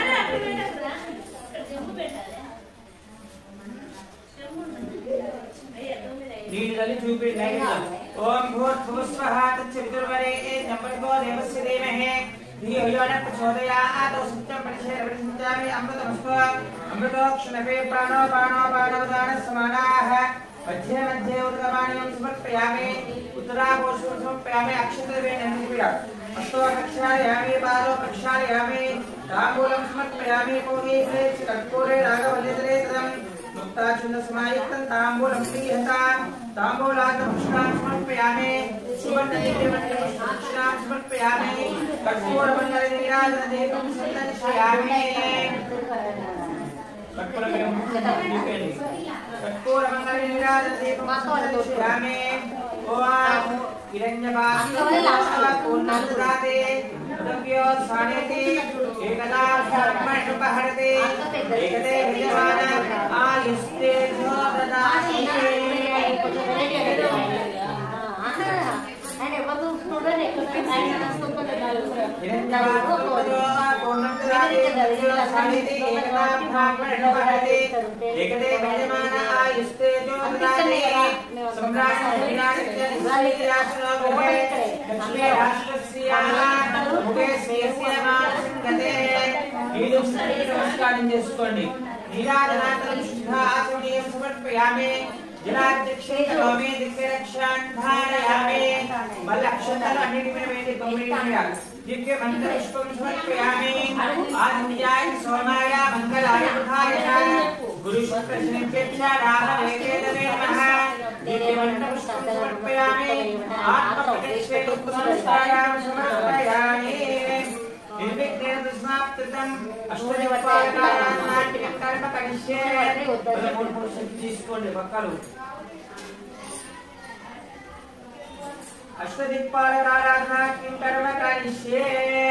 నీళ్ళు తల్లి చూపిండి. ఓం భూర్భువస్వః తత్సవితుర్వరేణ్యం భర్గో దేవస్య ధీమహి ధియో యో నః ప్రచోదయాత్ సత్యం పరిశేరవృత్తామి అమృతమస్తు అమృతోక్షణపే ప్రాణో ప్రాణోదానः సమానాః మధ్యే మధ్యే ఉదకపానీయం సమర్పయామి ఉత్తరాపోషణం సమర్పయామి అక్షతద్రవ్యేణ హస్తో ప్రక్షాళయామి పాదో ప్రక్షాళయామి తాంబూలం సమర్పయామి పూర్వే కర్పూరే రాగవల్లితరే తదం मुक्ताचूर्ण समायुक्तं तांबूलं प्रीयता तांबूलात् पुष्पान् समर्पयामि सुवर्णदेवपुष्पान् समर्पयामि कर्पूरमण्डलनीराजनदीपं संदर्शयामि कर्पूरमण्डलनीराजनदीपं संदर्शयामि ओम हिरण्यपाशपूर्णमुद्राते उदव्यो सानेति एकदा ब्रह्मणुपहरते एकते विद्यमान आयुस्ते ददाति हिरण्यपाशपूर्णमुद्राते उदव्यो सानेति एकदा ब्रह्मणुपहरते एकते विद्यमान आयुस्ते ददाति सम्राट నమస్కారం చేసుకోండి. నీరాజనానంతరం శుద్ధాచమనీయం సమర్పయామి జలాధ్యక్షే కరోమి దివ్యరక్షాన్ ధారయామి మల్లక్షతలు అన్నిటిపైన వేడి 9 నిమిషాలు దివ్య మంత్ర పుష్పం సమర్పయామి ఆదిత్యాయ సోమాయ మంగళాయ బుధాయ గురు శుక్ర శనిభ్యశ్చ రాహవేకేతవే నమః దివ్య మంత్ర పుష్పం సమర్పయామి ఆత్మప్రతిష్ఠే ఉపసంస్థాయాం సమర్పయామి నిర్విఘ్నేన సమాప్తం అష్టదిక్పాలకారాధనాయ కర్మ కరిష్యే తీసుకోండి పక్కలు అష్టదిక్పాలకారాధనాయ కర్మ కరిష్యే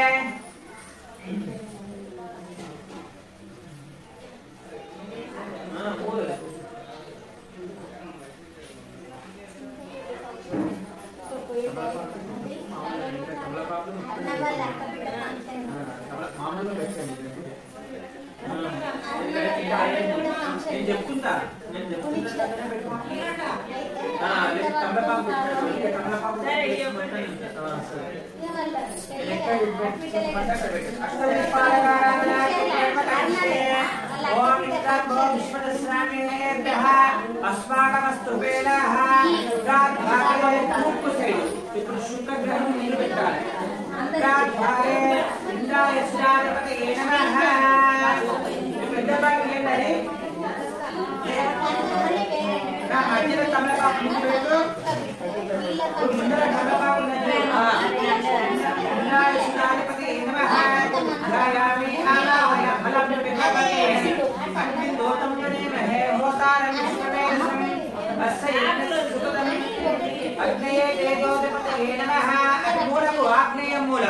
నేను చెప్తుంటా అస్మాకమస్తు వేళః ఇప్పుడు శుక్రగ్రహం నీళ్ళు పెట్టాలి. ఇంద్రాయ శ్రీరామపతయే నమః. పెద్ద భాగం ఏంటంటే మధ్యలో తమలపాకు పెట్టు. ముందర తమలపాకు ఇంద్రాయ శ్రీరామపతయే నమః. ధ్యాయామి ఆవాహయ ఫలం పిబతే అగ్ని దోతం గణేమహే హోతారం విశ్వవేదసం అస్య యజ్ఞస్య సుకృతం అగ్నయే తేజోపతయే నమః. మూలము ఆగ్నేయ మూల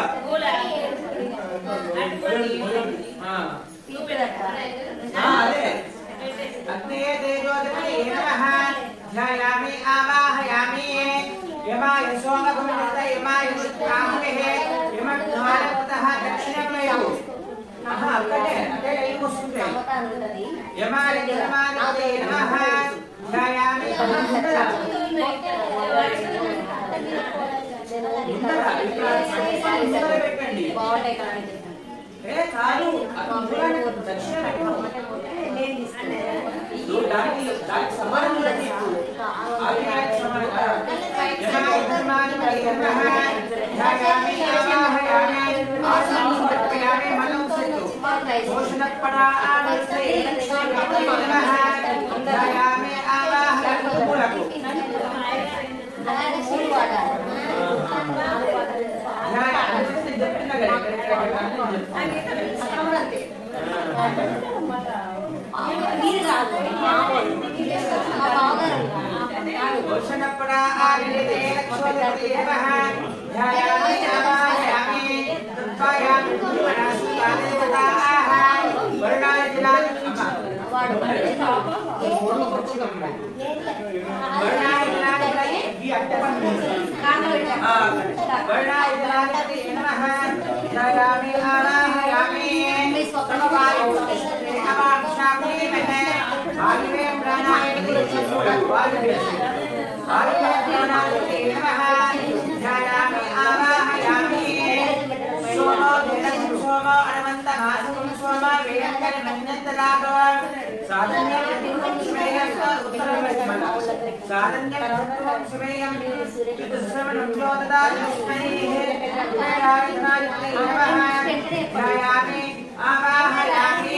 అదే అగ్నయే తేజోపతయే నమః. ధ్యాయామి ఆవాహయామి యమాయ సోమగుణత యమాయ మృత్యాహే యమద్వారపతః దక్షిణమయో అక్కడే అదే లైన్ వస్తుంది. యమాయ జలమానతే నమః. ధ్యాయామి పెట్టండి. కాదు దక్షిణ దానికి సమానం वर्णाय ध्यायामि आवाहयामि समवायुष्टे अवाक्षामि महे वायुवे प्राणाय वायुवे प्राणाय नमः ध्यायामि आवाहयामि सोमो दिनं सोमो अनवन्तमासं सोमो वेदकर् मन्यन्तरागो साधन्यं श्रेयं उत्तरमस्मः साधन्यं श्रेयं श्रवणं ज्योतिदायस्मैः ध्यायामि आवाहयामि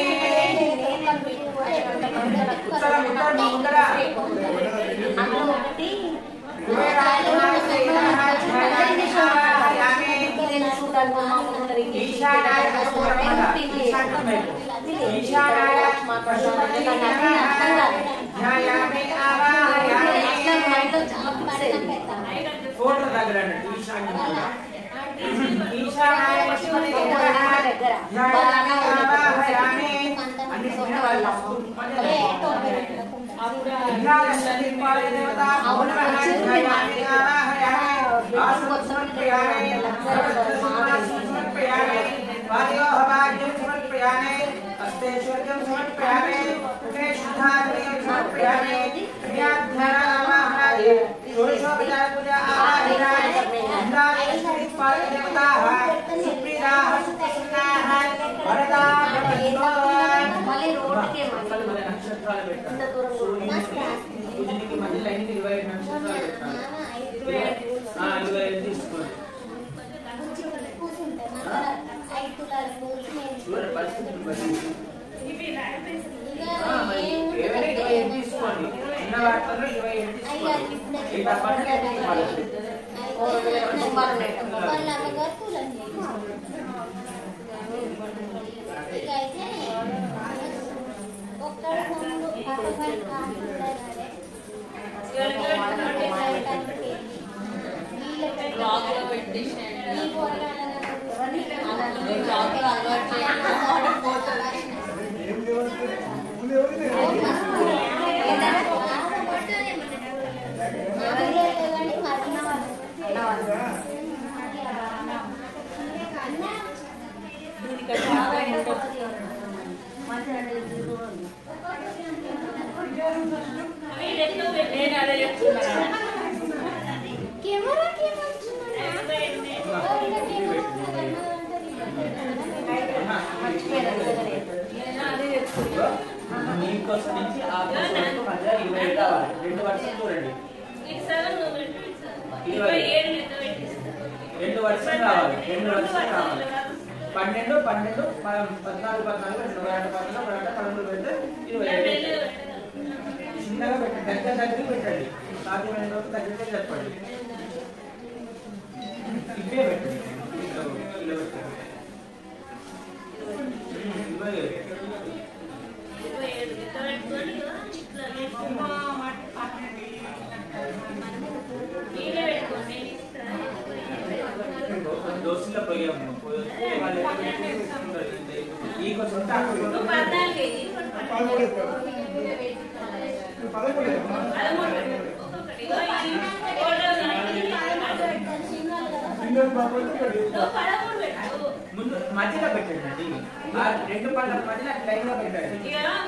మధ్యలో పెట్టండి ఆ రెండు పళ్ళ మధ్యలో లైన్ లో పెట్టండి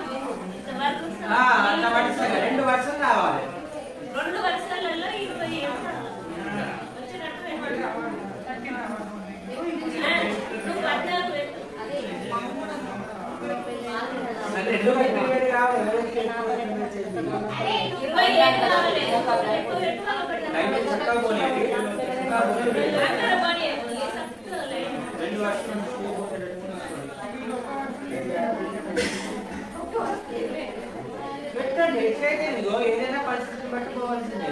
అంత వరుసగా రెండు వరుసలు రావాలి రెండు వరుసలలో 27 ఏదైనా పరిస్థితి పట్టుకోవాల్సిందే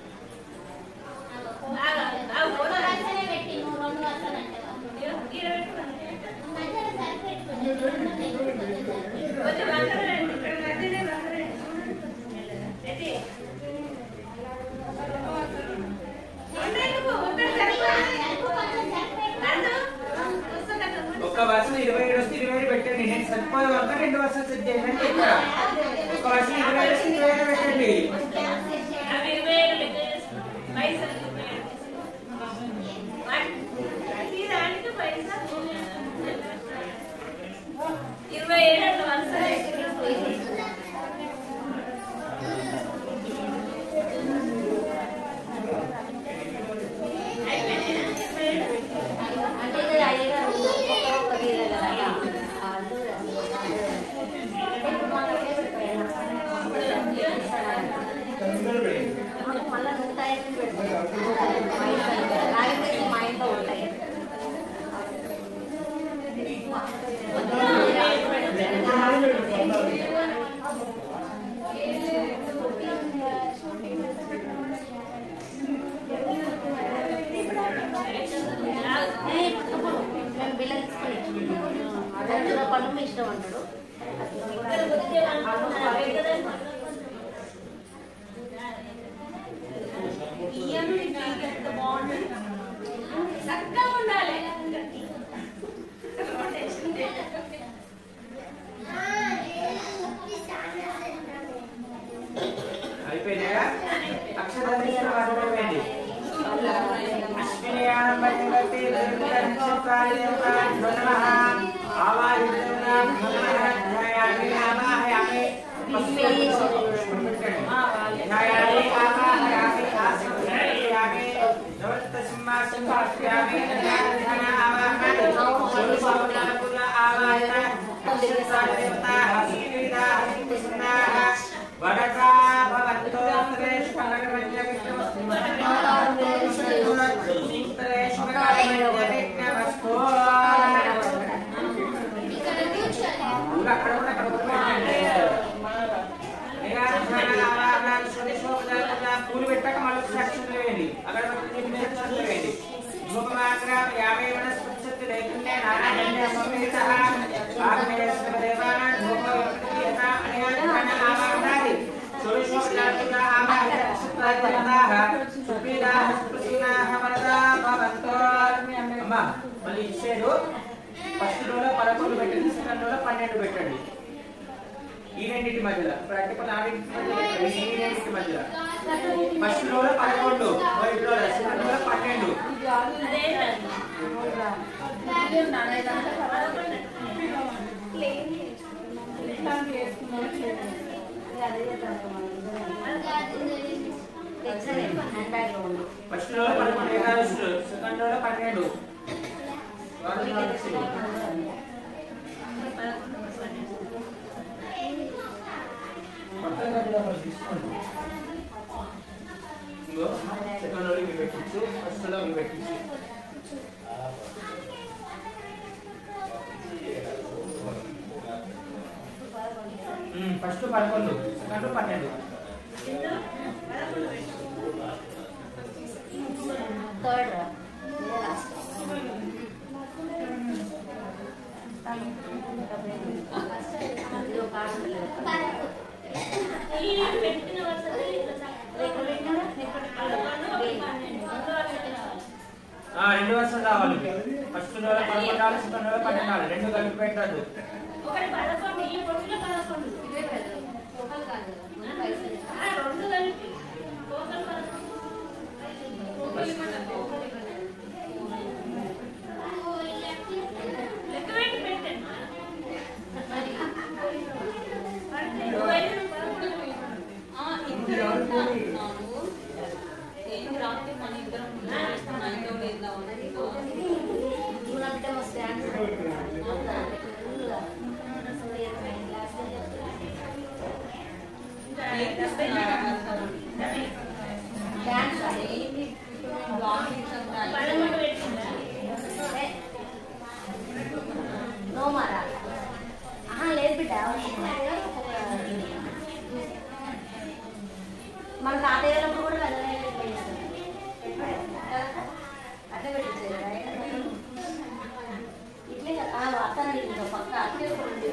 పెట్టిను 2 వరుసలు అంటే ఫస్ట్ రోలో 11 పెట్టండి, సెకండ్ రోలో 12 పెట్టండి. ఈ రెండింటి మధ్యలో ప్రాక్టికల్ ఆడింటి మధ్యలో ఈ రెండింటి మధ్యలో ఫస్ట్ రోలో 11, థర్డ్ రోలో సెకండ్ రోలో 12. ఫస్ట్ రోలో 11, సెకండ్ రోలో 12. First 11, second 12. థర్డ్ రెండు వర్షాలు రావాలి. ఫస్ట్ నెల 11 రావాలి, సెకండ్ నెల 12 రావాలి. రెండు కలిపి పెట్టద్దు. మన తాతయ్యప్పుడు కూడా అట్లా పెట్టించారు ఇట్లే అతను అడిగింది పక్క అట్లే అది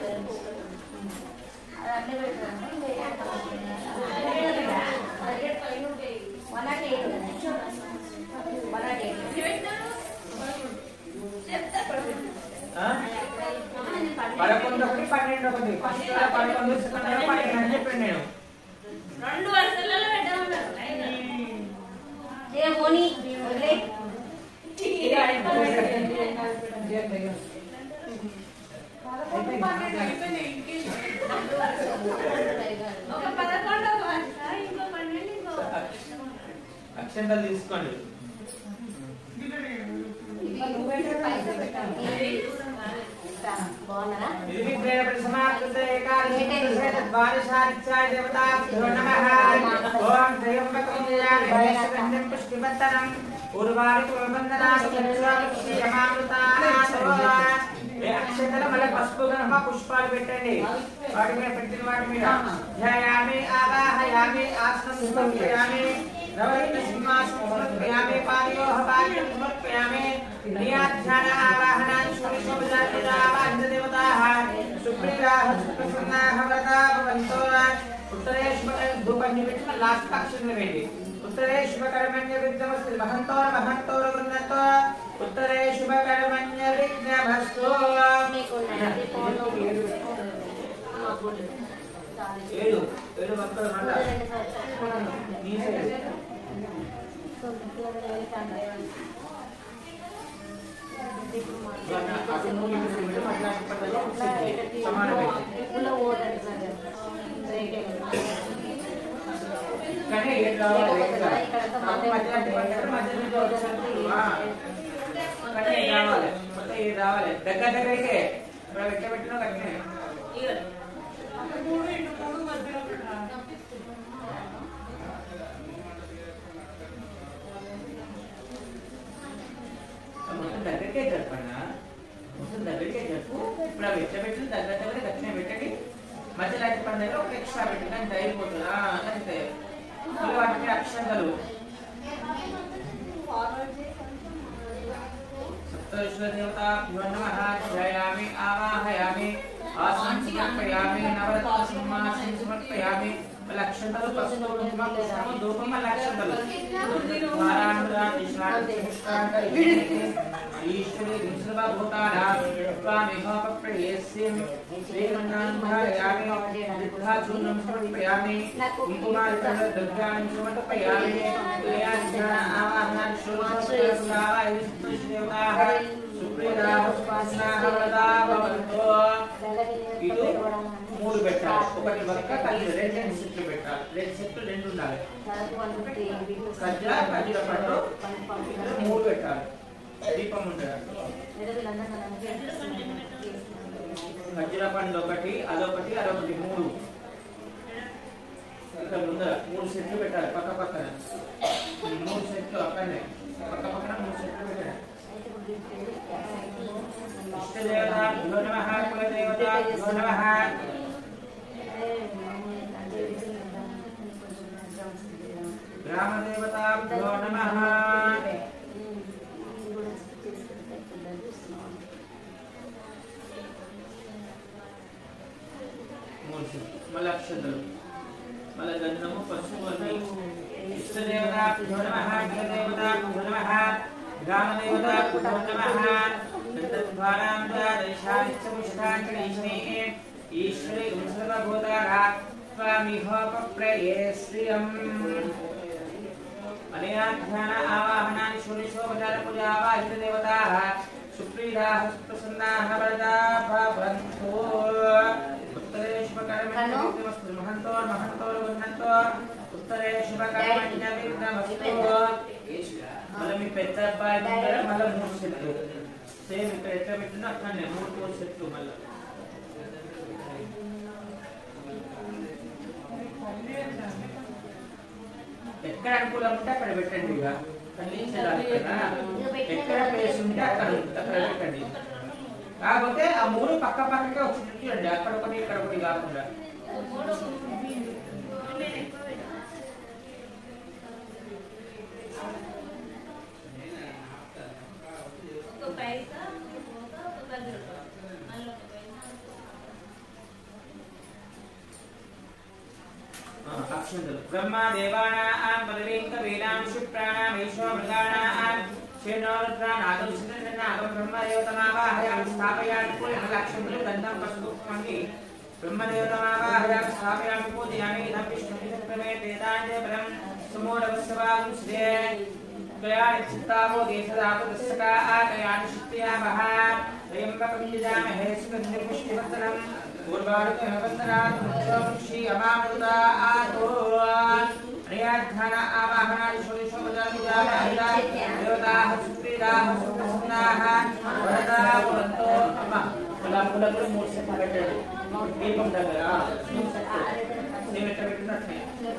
అట్లే పెట్టారు 11 ఒకటి 12 ఒకటి ఫస్ట్ 11 సెకండ్ 12 అని చెప్పాను నేను. రెండు వర్షాలలో పెట్టామన్నారు ఏ పోనీ వదిలే ఒక 11 ఒక వర్ష ఇంకో 12 ఇంకో అక్షంతలు తీసుకోండి. ఇది పైసలు పెట్టాలి निर्विघ्नेन परिसमाप्यते एकादशी द्वादशादित्याय देवताभ्यो नमः। ओम त्र्यंबकं यजामहे सुगन्धिं पुष्टिवर्धनम् అక్షతల మళ్ళీ పసుపు గనక పుష్పాలు పెట్టండి వాటి మీద పెట్టిన వాటి మీద ధ్యాయామి ఆవాహయామి ఆసనం సమర్పయామి నవరత్న సింహాసనం సమర్పయామి పాదయోః పాద్యం సమర్పయామి నియాధ్యాన ఆవాహనాన్ని శోభిశోభితావాహన దేవతాః సుప్రీతాః సుప్రసన్నాః వరదా భవంతో ఉత్తరేశ్వర ధూపం పెట్టిన లాస్ట్ అక్షరం వేయండి उत्तरे शुभकर्मण्य विद्यमस्तु महन्तोर महन्तोर वृन्दतो उत्तरे शुभकर्मण्य विद्यमस्तु ఏడు ఏడు వక్కలు మాట నీసే అటు మూడు మీటర్ మధ్య పడలో సమానమే కానీ ఏడు రావాలి రావాలి దగ్గర దగ్గరికి ఇప్పుడు ఎట్లా పెట్టినా కట్టినా మొత్తం దగ్గరికే జరపన్నా మొత్తం దగ్గరికే జరుపు ఇప్పుడు అవి ఎట్లా పెట్టిన దగ్గర దగ్గర కట్టిన పెట్టండి మధ్యలో అట్టి పండుగ ఒక ఎక్స్ట్రా పెట్టిన అంటే అయిపోతుంది అంతే వాటికి అక్షంతలు సప్తవిశ్వదేవతాభ్యో నమః ధ్యాయామి ఆవాహయామి ఆసనం సమర్పయామి నవరత్న సింహాసనం సమర్పయామి లక్షంతలు పసుపు కుంకుమ పుష్పము ధూపం లక్షంతలు ఈశ్వరి విశ్వభూతానాం త్వామిహోపప్రయేస్సిం శ్రీమన్నారాయణామి విద్ధాచూర్ణం సమర్పయామి కుంకుమార్పణ ద్రవ్యాన్ని సమర్పయామి ఆవాహనాన్ని శోభావాయ దేవతాః సుప్రీతాః సుపాసనాః వరదా భవంతో ఇది మూడు పెట్టాలి ఒకటి వక్క కలిసి రెండు సెట్లు పెట్టాలి రెండు సెట్లు రెండు ఉండాలి ఖర్జూర పండు మూడు పెట్టాలి దీపం ఉండాలి ఖర్జూర పండు ఒకటి అదొకటి అదొకటి మూడు ఇక్కడ ముందర మూడు సెట్లు పెట్టాలి పక్క పక్కన మూడు సెట్లు అక్కడనే పక్క పక్కన మూడు సెట్లు పెట్టాలి ఇష్టదేవతాభ్యో నమః కులదేవతాభ్యో నమః గ్రామదేవతాభ్యో నమః మళ్ళీ అక్షతలు మళ్ళీ గంధము పసుపు ఇష్టదేవతాభ్యో నమః కులదేవతాభ్యో నమః గ్రామదేవతాభ్యో నమః ఈశ్వరి స్వామిహోపప్రయేస్త్రియం అనయాధ్యాన ఆవాహనాన్ని శోభిశోభచార పూజావాహిత దేవతాః సుప్రీతాః సుప్రసన్నాః వరదా భవంతు ఉత్తరే శుభకర్మణ్యమస్తు మహంతోర్ మహంతోర్ వన్నతో ఉత్తరే శుభకర్మణ్యమస్తు మళ్ళీ మీ పెద్ద అబ్బాయి ముందర మళ్ళీ మూడు సెట్లు సేమ్ ఇక్కడ ఎట్లా పెట్టినా అక్కడనే మూడు సెట్లు మళ్ళీ ఎక్కడ అనుకూలం ఉంటే అక్కడ పెట్టండి ఇక ఎక్కడ ప్లేస్ ఉంటే అక్కడ పెట్టండి కాకపోతే ఆ మూడు పక్క పక్కకే వచ్చి చూడండి అక్కడ ఒకటి ఇక్కడ ఒకటి కాకుండా ब्रह्मा देवानां पदवीं कवीनां शिप्राणां ईशो मृगाणां शेनोरुद्रानागं सिद्धनागं ब्रह्मदेवतमावाहयामि स्थापयामि पूजनलक्ष्मीं गन्धं पशुपुष्पमि ब्रह्मदेवतमावाहयामि स्थापयामि पूजयामि इदं विष्णुविष्णुप्रमे वेदान्ते परं समोरवस्वां श्रे कल्याणि चित्तावो देशदापदस्सका आकयानि शित्यामः त्र्यम्बकं यजामहे सुगन्धिं पुष्टिवर्धनम् पूर्वारुकवन्दनात् मुक्षी अमामृता आतो अनयाध्यान आवाहनानि शोभिशोभजामिजामहिता देवताः सुप्रीताः सुप्रसन्नाः वरदा भवन्तो नमः కూడా మూడు సెట్లు పెట్టాడు దీపం దగ్గర నేను ఎట్లా పెట్టినట్టే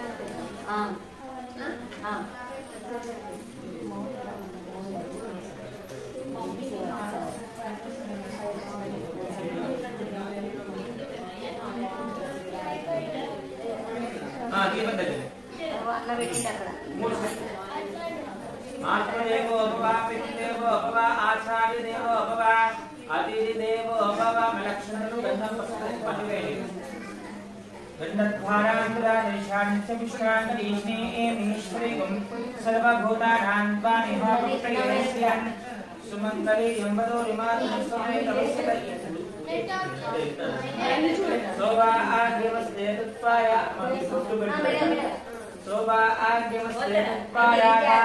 దీపం దగ్గర మూడు సెట్లు ఆత్మదేవో భవ పితృదేవో భవ ఆచార్యదేవో భవ అతిథిదేవో భవ లక్షణలు గంధం పుస్తకం పట్టువేలి గంధద్వారాంతరానిశాంతమిశ్రాంతరీష్ణేమీశ్వరీగం సర్వభూతానాం త్వామిహాభూతయస్యాన్ సుమంగళి యంబదో రిమాతుస్వామి నమస్తే శోభా ఆగ్యవస్తే తుత్వాయ శోభా ఆగ్యవస్తే తుత్వాయ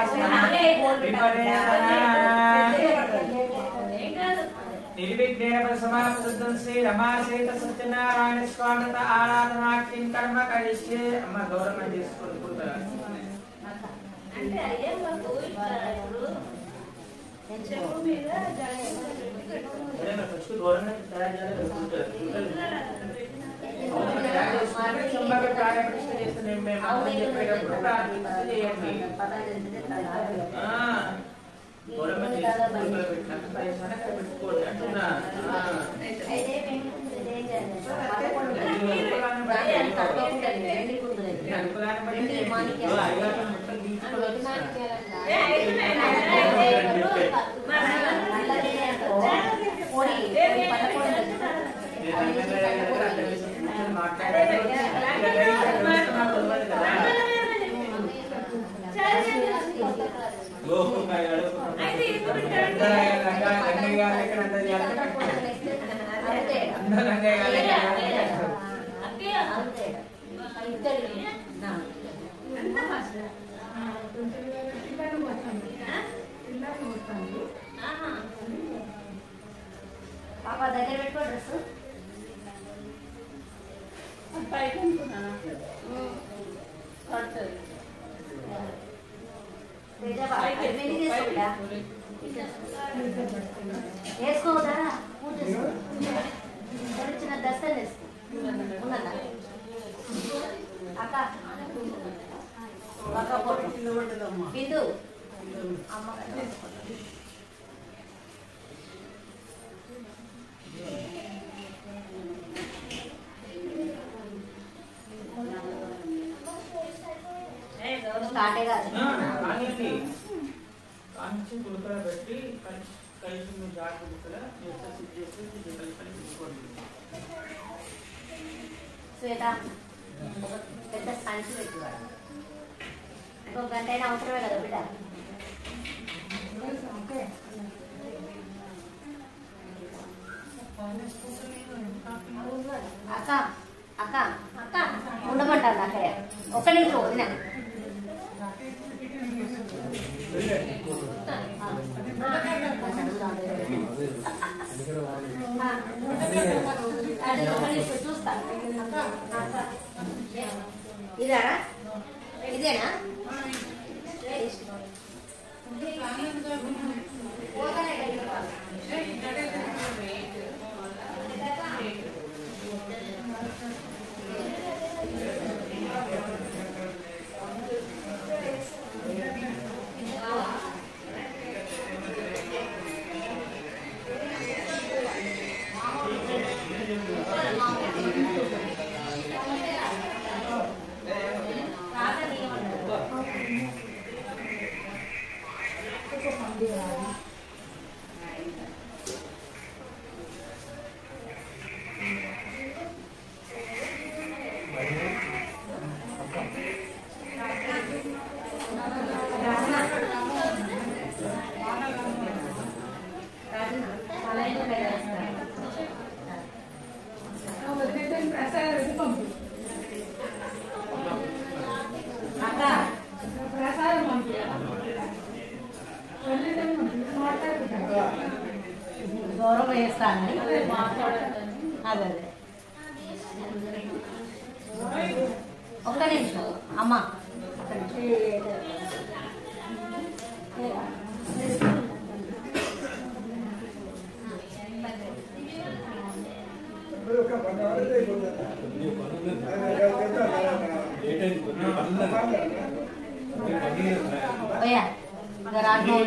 निर्विघ्नेन समाप्तं श्री रमासेत सत्यनारायण स्वामी आराधनाख्यं कर्म करिष्ये अम्म गौरव చేసుకుంటారు అంటే అయ్యే మాకు ఇప్పుడు చెవు మీద అరే मैं फर्स्ट गौरव ने तैयार చేయాలి సంభావ్య కార్యక్రమం చేస్తే మేము చెప్పేటప్పుడు చేయండి గౌరవ పెట్టుకోండి అంటున్నా పాప దగ్గర పెట్టుకో డ్రెస్ వేసుకోదా పూజ చిన్న దస్తలు వేసుకో ఉన్నదా అక్క బిందు అమ్మ స్టార్టే కాదు కాంచి గులకర పెట్టి కలిసి మీరు జాగ్రత్త గులకర సిద్ధ చేసి కలిపి తీసుకోండి శ్వేత పెద్ద సంచి పెట్టుకోవాలి ఇంకో గంట అయినా అవసరమే కదా బిడ్డ అక్క అక్క అక్క ఉండమంటాను అక్కడే ఒక్క నిమిషం వదిన చూస్తా ఇదేనా ఇదేనా గౌరవం చేస్తాను అదే అదే ఒక్క నిమిషం అమ్మ भैया गराज में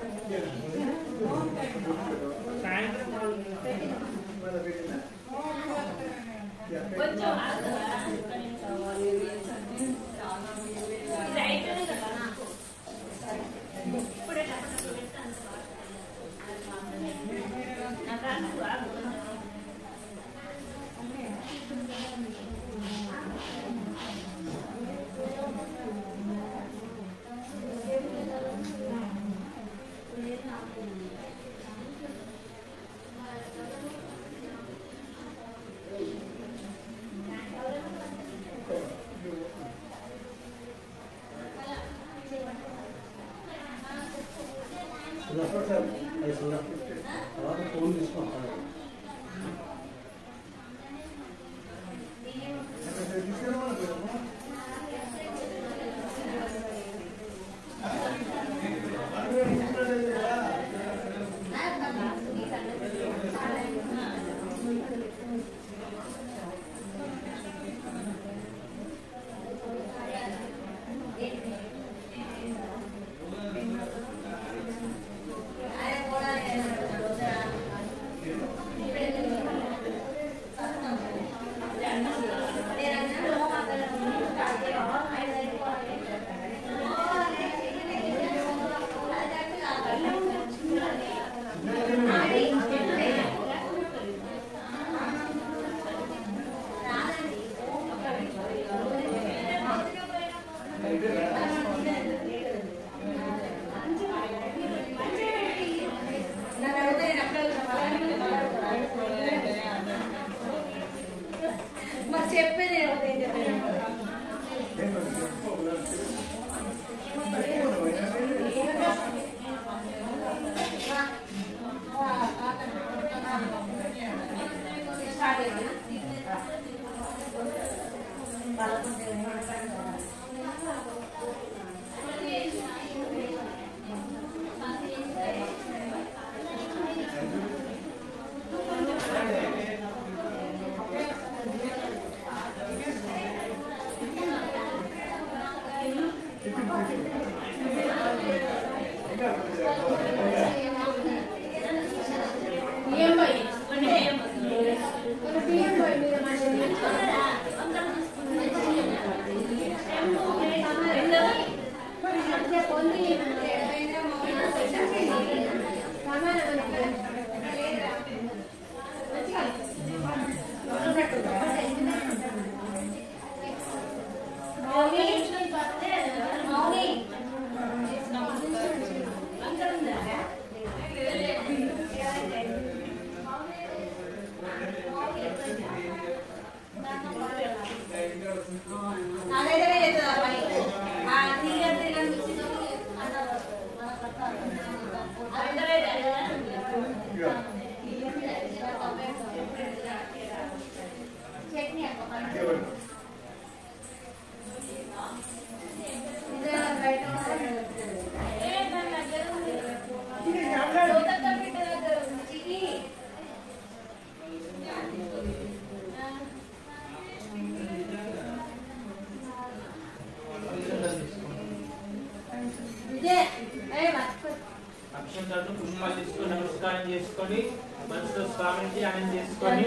నమస్కారం చేసుకొని మనసులో స్వామికి ఆనందం చేసుకొని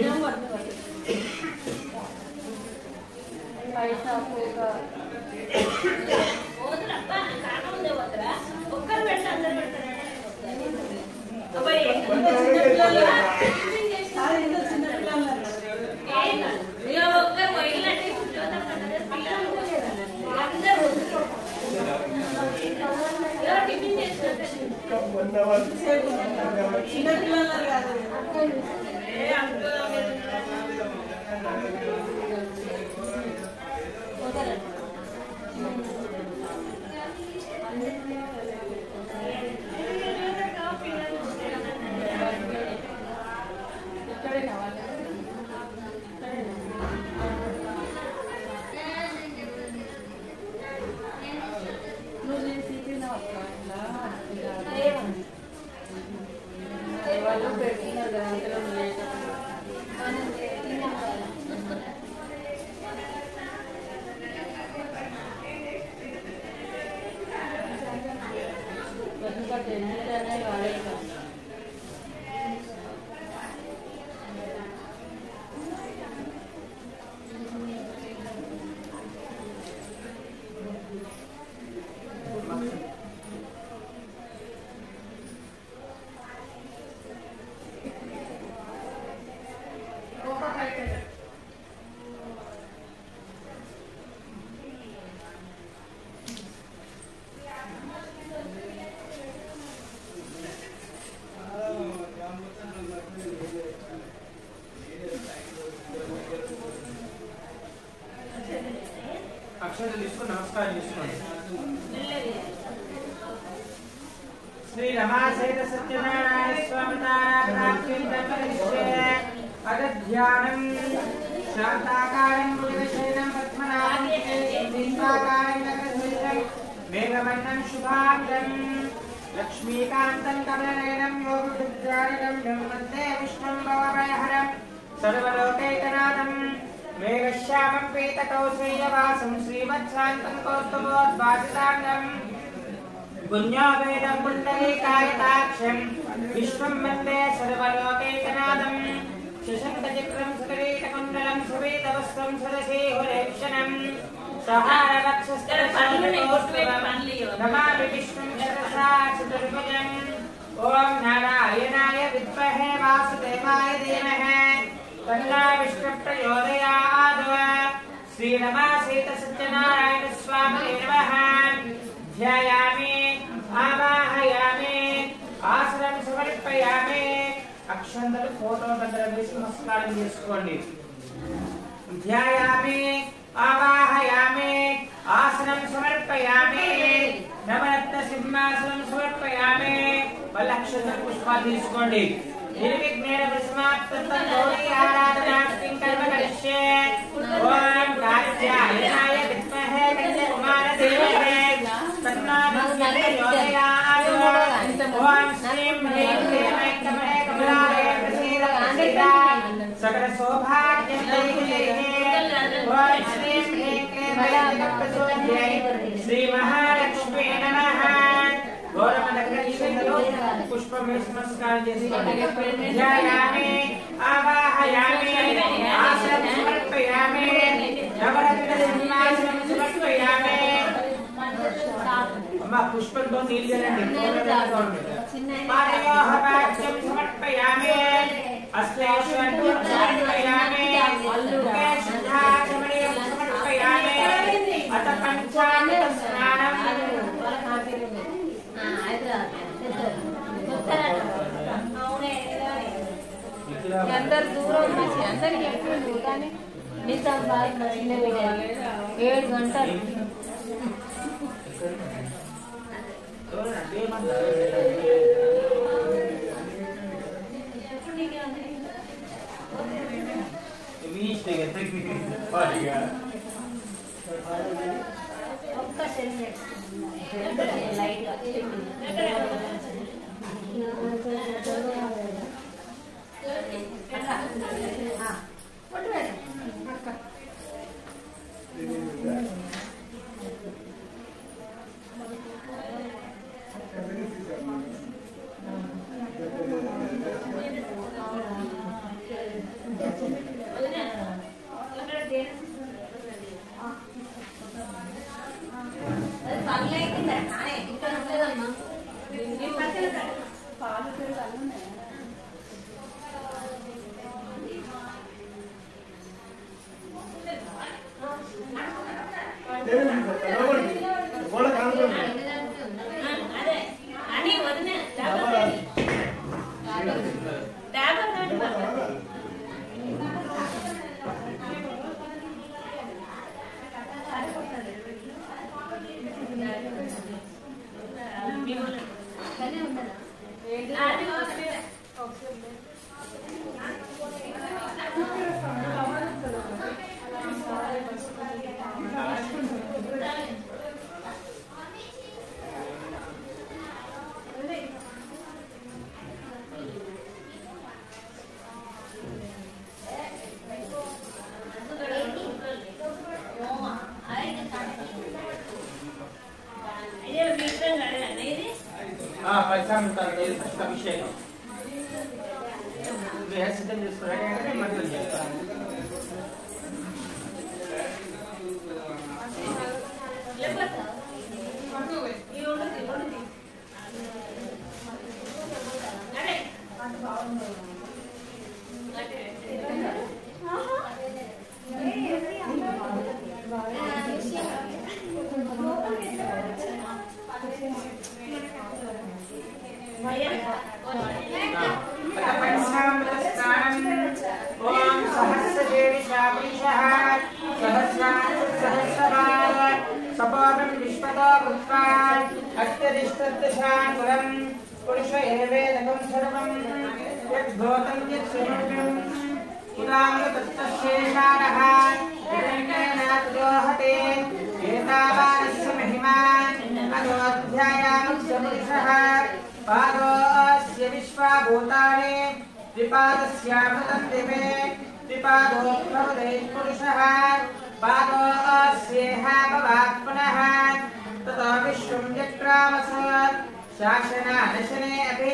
అక్షరాలు తీసుకొని నమస్కారం చేసుకోండి. శ్రీ రమాసేత సత్యనారాయణ స్వామి ప్రాప్తిం ధర్మనిష్ఠే అదధ్యానం శాంతాకారం మృగశైలం పద్మనాభం దీపాకారం నగరశైలం మేఘమన్నం శుభాంగం లక్ష్మీకాంతం కమలనయనం యోగవిద్యారణం వందే విష్ణుం భవభయహరం సర్వలోకైకనాథం మేఘశ్యామం పీతకౌశేయవాసం శ్రీవత్సాంతం కౌస్తుభోద్భాసితాంగం పుణ్యోవేదం పుండరీకాయతాక్షం విశ్వం వందే సర్వలోకైకనాథం శశంకచక్రం సకరీటకుండలం సువేదవస్త్రం సరసేహురేక్షణం నమామి విష్ణుం శిరసా చతుర్భుజం ఓం నారాయణాయ విద్మహే వాసుదేవాయ ధీమహి తన్నా విష్ణు ప్రచోదయాత్. శ్రీ రమాసేత సత్యనారాయణ స్వామి నమః. ధ్యాయామి ఆవాహయామి ఆసనం సమర్పయామి. అక్షంతలు ఫోటో దగ్గర వేసి నమస్కారం చేసుకోండి. ధ్యాయామి ఆవాహయామి ఆసనం సమర్పయామి నవరత్న సింహాసనం సమర్పయామి. మళ్ళీ అక్షంతలు పుష్పాలు తీసుకోండి. నిర్విఘ్నేన పరిసమాప్తం గౌరీ ఆరాధనాస్తిం కర్మ కరిష్యే. ఓం కాత్యాయనాయ విద్మహే కన్యాకుమారదేవహే తన్నో ప్రచోదయాత్. ఓం శ్రీం హ్రీం క్లీం ఐం కమలే కమలాయ ప్రసీద ప్రసీద సకల సౌభాగ్యం దైహికే. ఓం శ్రీం హ్రీం క్లీం ఐం ప్రచోదయాయ శ్రీ మహాలక్ష్మీ నమః. పుష్పం వేసి నమస్కారం చేసుకోండి. ధ్యాయామి ఆవాహయామి ఆసనం సమర్పయామి నవరత్న సింహాసనం సమర్పయామి. అమ్మ పుష్పంతో నీళ్ళు చేయండి. పాదయోః వాక్యం సమర్పయామి అస్లేశ్వరం సమర్పయామి ముఖే శుద్ధాచమనీయం సమర్పయామి అత పంచామృత స్నానం. అందరు దూరం వచ్చి అందరికి ఎప్పుడు కానీ నిజాం బాగా 7 గంటలు పంచామృతాలు అభిషేకం సిద్ధం చేసుకున్నారంటే మంత్రం చేస్తాను. ओम सहस्रदेवी शापिषः सहस्रांशसहस्रपाद सपोदं विश्वतो पुष्पान् अत्यधिष्ठद्दशाङ्कुलं पुरुष एवेदकं सर्वं यद्भूतं यत्समृद्धं उदामृतस्तशेषारः हिरण्यनाथदोहते एतावानस्य महिमा अनोऽध्यायामस्य पुरुषः पादोऽस्य विश्वाभूतानि त्रिपादस्यामृतं दिवे त्रिपादोऽभवते पुरुषः पादोऽस्येह भवात् पुनः ततो विश्वं यक्रामसत् शासनादशने अपि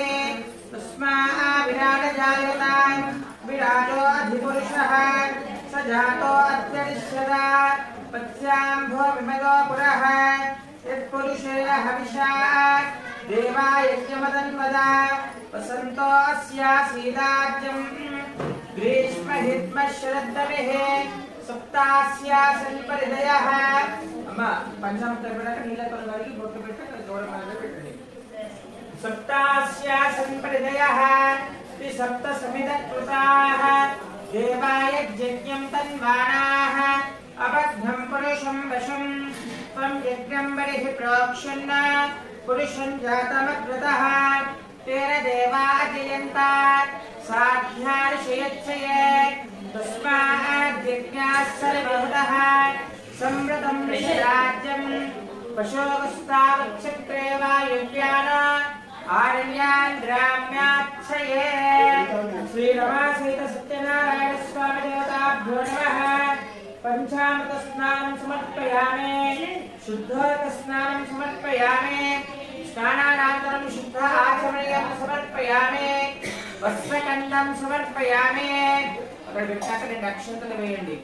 तस्माविराटजायतां विराटो अधिपुरुषः स जातो अत्यरिष्यदा पत्स्यां भूमिमदो पुरः यत्पुरुषे हविषा देवा यज्ञमदन्वदा वसन्तो अस्यासीदाज्यम् ग्रीष्महिद्मशरद्दविः सप्तास्यासन् परिदयः अम्म पंचामृतर्पणक नीलकलुगारिकी बोट्टु पेट्टि गौरवमाला पेट्टंడి सप्तास्यासन् परिदयः त्रिसप्तसमिदकृताः देवायज्ञं तन्वाणाः अबद्धं पुरुषं वशं त्वं यज्ञं बलिः प्रोक्षन् पुरुषं जातमकृतः तेन देवा अजयन्ता साध्यार्षयच्छये तस्माद्यज्ञाः सर्वभूतः संवृतं ऋषिराज्यं पशोगस्तावच्छक्रे वायुव्यान आरण्यान् ग्राम्याच्छये श्रीरमासहित सत्यनारायण स्वामी देवताभ्यो नमः पंचामृतस्नानं समर्पयामि शुद्धोदकस्नानं समर्पयामि स्नानानन्तरं शुद्ध आचमनीयं समर्पयामि वस्त्रकण्डं समर्पयामि अక్కడ పెట్టాక రెండు అక్షంతలు వేయండి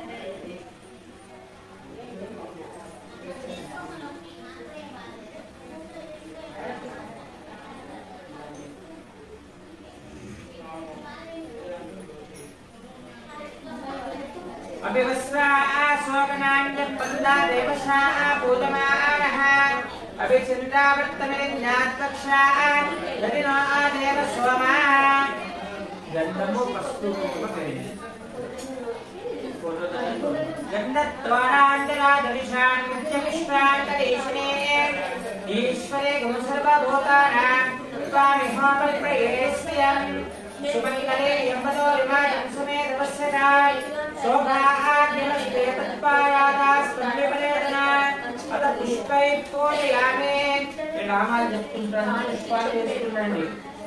अभिवस्रा शोकनान्यं बन्दा देवशा पूजमानः अभिचिन्तावृत्तमेन्यात्कक्षा यदिनो देव सोमा गन्धमो पस्तुमते गन्धत्वाराण्डरादविशान् नित्यविश्रान्तदेशने ईश्वरे गुणसर्वभूतानां त्वामिहोपरिप्रयेस्मियम् सुमङ्गले यम्बदो विमानं सुमेधवस्यताय शोभाग्निमस्ते तत्पायादास्पन्विपदेतना अत पुष्पैः पूजयामि नामाలు చెప్తుంటాను పుష్పాలు వేసుకుండండి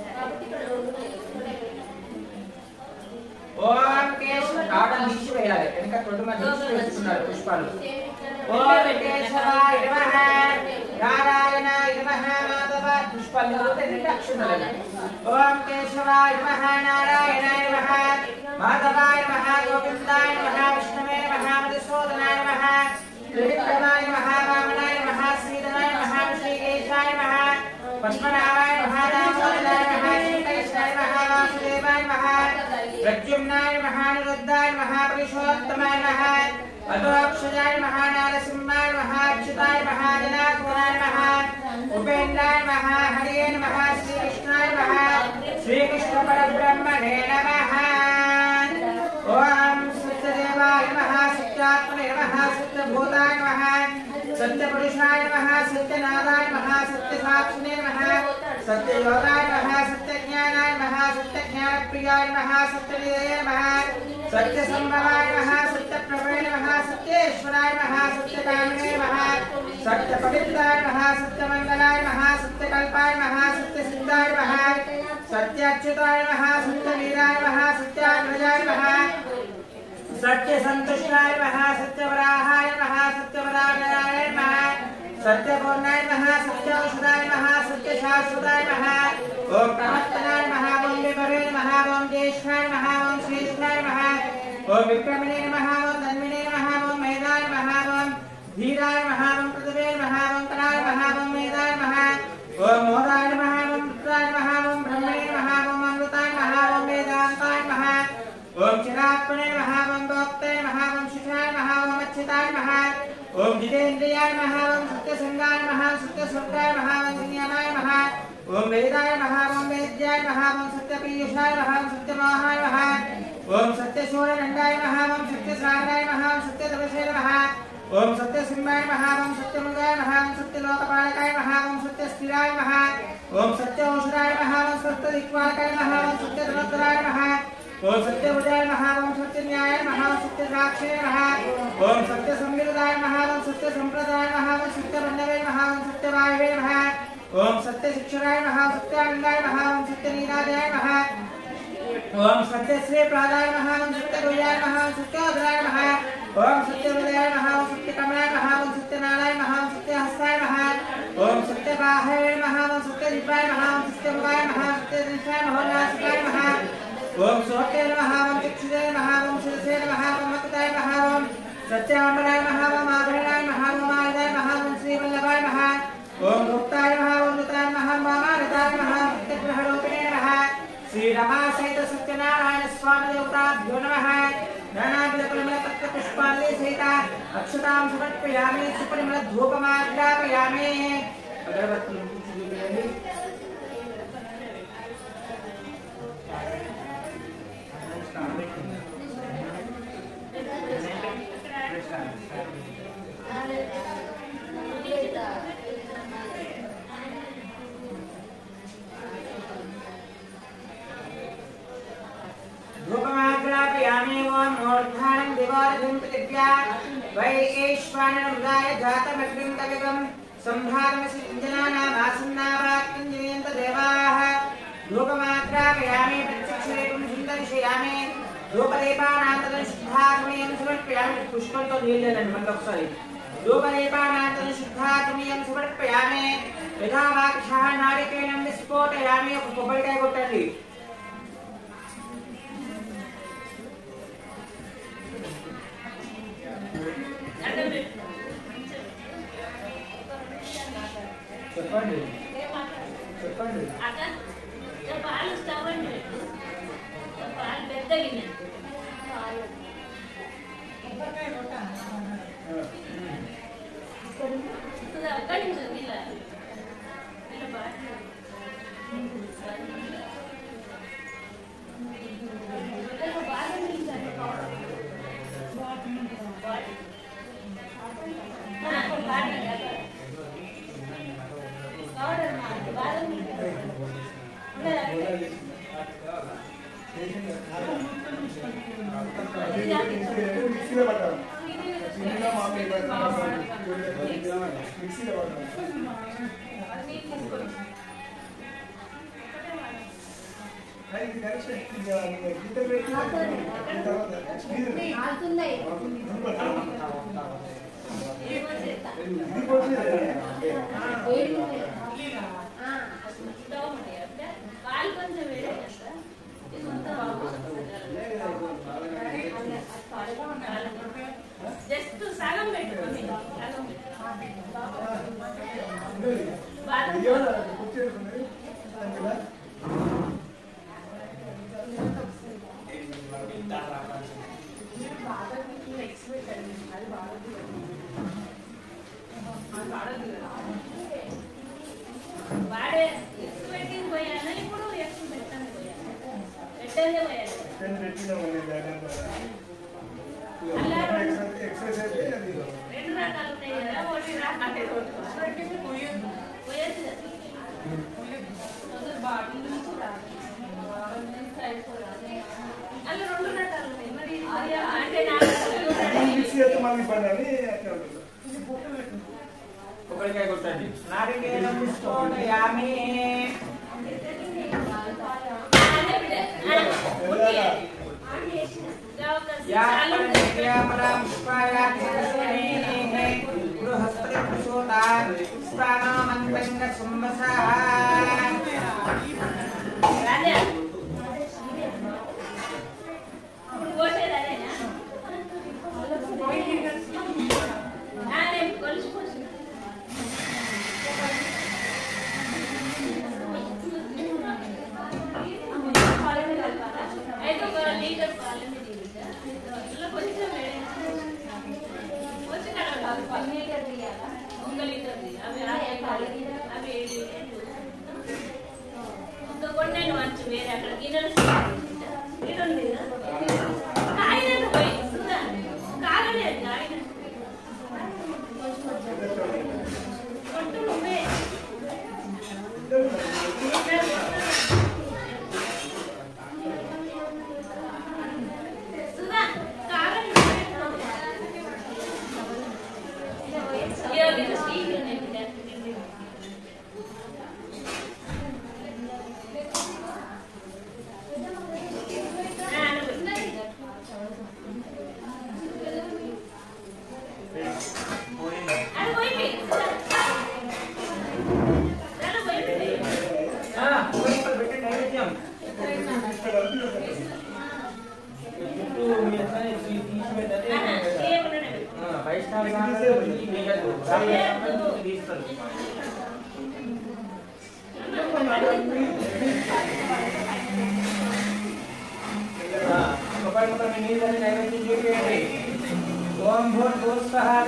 ఓం కేశవ ఆడని తీసి వేయాలి వెనక తొడుమ తీసి వేస్తున్నారు పుష్పాలు ఓం కేశవాయ నమః నారాయణాయ నమః మాధవ పుష్పాలు రెండు అక్షరాలు ఓం కేశవాయ నమః నారాయణాయ నమః మాధవాయ నమః గోవిందాయ నమః విష్ణవే నమః మధుసూదనాయ నమః త్రివిక్రమాయ నమః వామనాయ నమః శ్రీధరాయ నమః శ్రీకేశాయ నమః పద్మనాభాయ నమః దామోదరాయ నమః శ్రీకృష్ణాయ నమః వాసుదేవాయ నమః प्रद्युम्नाय महानिरुद्धाय महापुरुषोत्तमाय नमः अदोक्षजाय महानारसिंहाय महाच्युताय महाजनात्मनाय नमः उपेन्द्राय नमः हरिये नमः श्रीकृष्णाय नमः श्रीकृष्ण परब्रह्मणे नमः ओम सत्यदेवाय नमः सत्यात्मने नमः सत्यभूताय नमः सत्यपुरुषाय नमः सत्यनारायण नमः सत्यसाक्षिणे नमः सत्ययोगाय नमः सत्यज्ञानाय नमः सत्यज्ञानप्रियाय नमः सत्यविजये नमः सत्यसंभवाय नमः सत्यप्रभवे नमः सत्येश्वराय नमः सत्यकामिने नमः सत्यपवित्राय नमः सत्यमंगलाय नमः सत्यकल्पाय नमः सत्यसिद्धाय नमः सत्याच्युताय नमः सत्यवीराय नमः सत्याग्रजाय नमः सत्यसंतुष्टाय नमः सत्यवराहाय नमः सत्यवरागाय नमः सत्यपूर्णाय नमः सत्यौषधाय नमः सत्य शाश्वताय नमः ओम प्रमत्तनाय नमः ओम विभवे नमः ओम ज्येष्ठाय नमः ओम श्रेष्ठाय नमः ओम विक्रमणे नमः ओम धन्विने नमः ओम मेधाय नमः ओम धीराय नमः ओम पृथ्वे नमः ओम कराय नमः ओम मेधाय नमः ओम मोदाय नमः ओम रुद्राय नमः ओम ब्रह्मणे नमः ओम अमृताय नमः ओम वेदांताय नमः ओम चिरात्मने नमः ओम भोक्ते नमः ओम शिखाय नमः ओम अच्छिताय नमः ओम जितेन्द्रियाय नमः ओम सत्यसंगाय नमः सत्यस्वर्गाय नमः ओम संयमाय नमः ओम वेदाय नमः ओम वेद्याय नमः ओम सत्यपीयूषाय नमः ओम सत्यमोहाय नमः ओम सत्यशूरदण्डाय नमः ओम सत्यसागराय नमः ओम सत्यतपसे नमः ओम सत्यसिंहाय नमः ओम सत्यमृगाय नमः ओम सत्यलोकपालकाय नमः ओम सत्यस्थिराय नमः ओम सत्यऔषधाय नमः ओम सत्यदिक्पालकाय नमः ओम सत्यधनोद्धराय नमः ओम सत्यभुजाय नमः ओम सत्यन्यायाय नमः ओम सत्यसाक्षिणे नमः ओम सत्यसंविदाय नमः ओम सत्यसंप्रदाय नमः ओम सत्यबन्धवे नमः ओम सत्यवायवे नमः ओम सत्यशिक्षराय नमः ओम सत्यानन्दाय नमः ओम सत्यनीराजाय नमः ओम सत्यश्री प्रादाय नमः ओम सत्यगुजाय नमः ओम सत्योदराय नमः ओम सत्यहृदयाय नमः ओम सत्यकमलाय नमः ओम सत्यनारायणाय नमः ओम सत्यहस्ताय नमः ओम सत्यबाहवे नमः ओम सत्यदिव्याय नमः ओम सत्यमुखाय नमः सत्यदृष्टाय महोल्लासिकाय नमः ओम सोहते नमः ओम चक्षुषे नमः ओम शिरसे नमः ओम मकुटाय नमः ओम सत्याम्बराय नमः ओम आभरणाय नमः ओम आयुधाय नमः ओम श्रीवल्लभाय नमः ओम गुप्ताय नमः ओम लुताय नमः ओम वामारताय नमः ओम सत्यग्रहरूपिणे नमः श्री रमा सहित सत्यनारायण स्वामी देवताभ्यो नमः नानाविधपरिमलपत्रपुष्पाणि सहित अक्षतां समर्पयामि सुपरिमलधूपमाग्रापयामि अगरबत्ती धूपमाग्रापयामि ओम मूर्धानं दिवारधिं पृथिव्या वैश्वानरमृगाय जातमग्निं तविगं संधारमसिञ्जनानामासन्नावाक्तिञ्जनयन्त देवाः धूपमाग्रापयामि प्रत्यक्षरेतुं सुन्दरिशयामि धूपदीपानान्तरं शुद्धाग्निं समर्पयामि पुष्पंतो नीलेन मंडपसरि धूपदीपानान्तरं शुद्धाग्निं समर्पयामि यथा वाक्षः नारिकेलं विस्फोटयामि कोपरिकाय कोट्टंడి చెప్పండి చెప్పండి అక్క పాలు స్టవండి పాలు పెద్దగిన పాలు అక్కడి నుంచి ఇలా ఇలా బాగా జస్ట్ సగం పెట్టుకోండి వాడే ఎక్స్ పెట్టింది పోయాను ఇప్పుడు ఎక్స్ పెట్టాను పెట్టేదే పోయాను రెండు రకాలు ఉంటాయి కదా ఒకటి రాకంటే పోయేది అలా రెండు రకాలు ఉన్నాయి మరి అంటే కొబ్బరికాయ కొట్టండి నారికేలం విస్ఫోటయామి गृहस्पति కొంచెం వేరే అక్కడ గిన్నెలు గిన్నె ఉంది కదా ఆయన పోయి కాగలేదు ఆయన కొట్టు నువ్వే సుధా కాగలేదు ओम भूर्भुवस्सुवः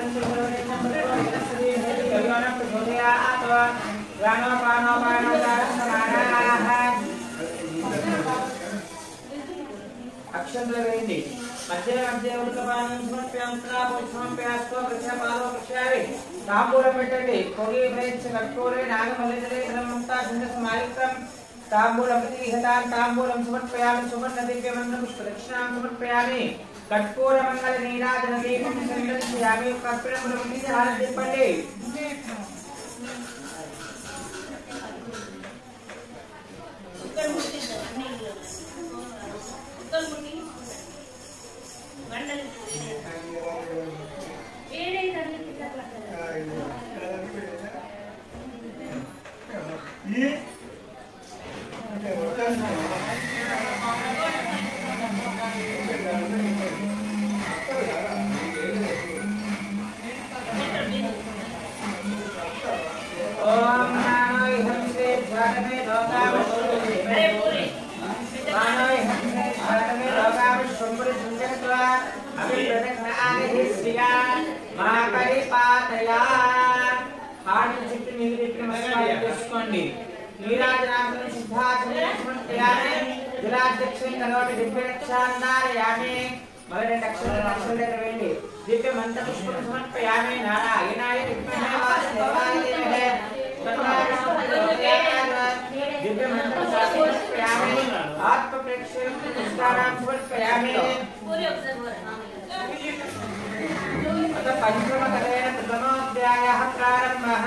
अक्षंतल वेंदी मध्य मध्य उल्कपानं समर्पयामि वृक्षपालो वृक्षारे तांबूलं पेट्टंడి कोगे प्रेच्छ कट्टोरे नागमल्लितले धर्ममुक्ता सुन्दरसमायुक्तं तांबूलं प्रतिविहतां तांबूलं समर्पयामि सुवर्णदिव्यमन्त्रं पुष्पदक्षिणां समर्पयामि कर्पूरमंगल नीराजन दीपं संदर्शयामि कर्पूरमुनि हारति पड़े नीराजनामं सिद्धाचरणं समर्पयामि जिलाध्यक्षं करोमि दिव्यरक्षान्नारयामि मगरे दक्षिणे वेंडी दिव्य मंत्र पुष्पं समर्पयामि नारायणाय विद्महे वासुदेवाय धीमहि दिव्य मंत्र समर्पयामि आत्म प्रेक्षणं पुष्पाणां समर्पयामि अथ पंचमकलेन प्रथमोऽध्यायः प्रारम्भः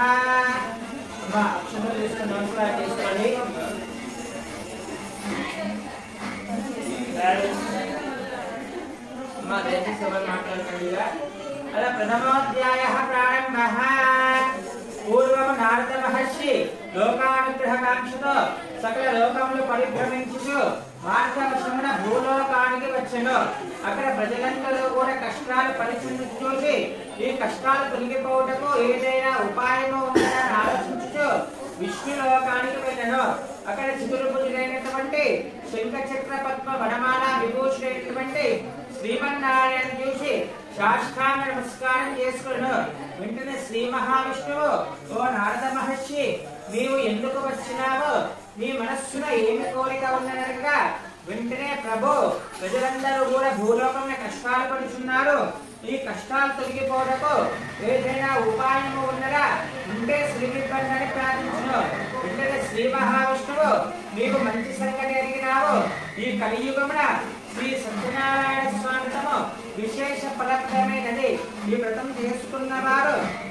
प्रथमोऽध्यायः प्रारम्भः पूर्वं नारद महर्षि लोकानुग्रहकांक्षतो सकल लोकములు పరిభ్రమించుచు మార్గవశమున భూలోకానికి వచ్చెను. అక్కడ ప్రజలందరూ కూడా కష్టాలు పరిచయించుచు ఈ కష్టాలు తొలగిపోవుటకు ఏదైనా ఉపాయము ఉందని ఆలోచించుచు విష్ణు లోకానికి వెళ్ళెను. అక్కడ చతుర్భుజుడైనటువంటి శంఖ చక్ర పద్మ వనమాల విభూషుడైనటువంటి శ్రీమన్నారాయణ చూసి సాష్టాంగ నమస్కారం చేసుకును. వెంటనే శ్రీ మహావిష్ణువు, ఓ నారద మహర్షి, నీవు ఎందుకు వచ్చినావు? నీ మనస్సున ఏమి కోరిక ఉన్నదనగా వెంటనే ప్రభు, ప్రజలందరూ కూడా భూలోకంలో కష్టాలు పడుతున్నారు. ఈ కష్టాలు తొలగిపోవడకు ఏదైనా ఉపాయము ఉన్నదా ఉంటే శ్రీనిబంధని ప్రార్థించును. వెంటనే శ్రీ మహావిష్ణువు, నీవు మంచి సంగతి అడిగినావు. ఈ కలియుగమున శ్రీ సత్యనారాయణ స్వామి వ్రతము విశేష ఫలప్రదమైనది. ఈ వ్రతం చేసుకున్నవారు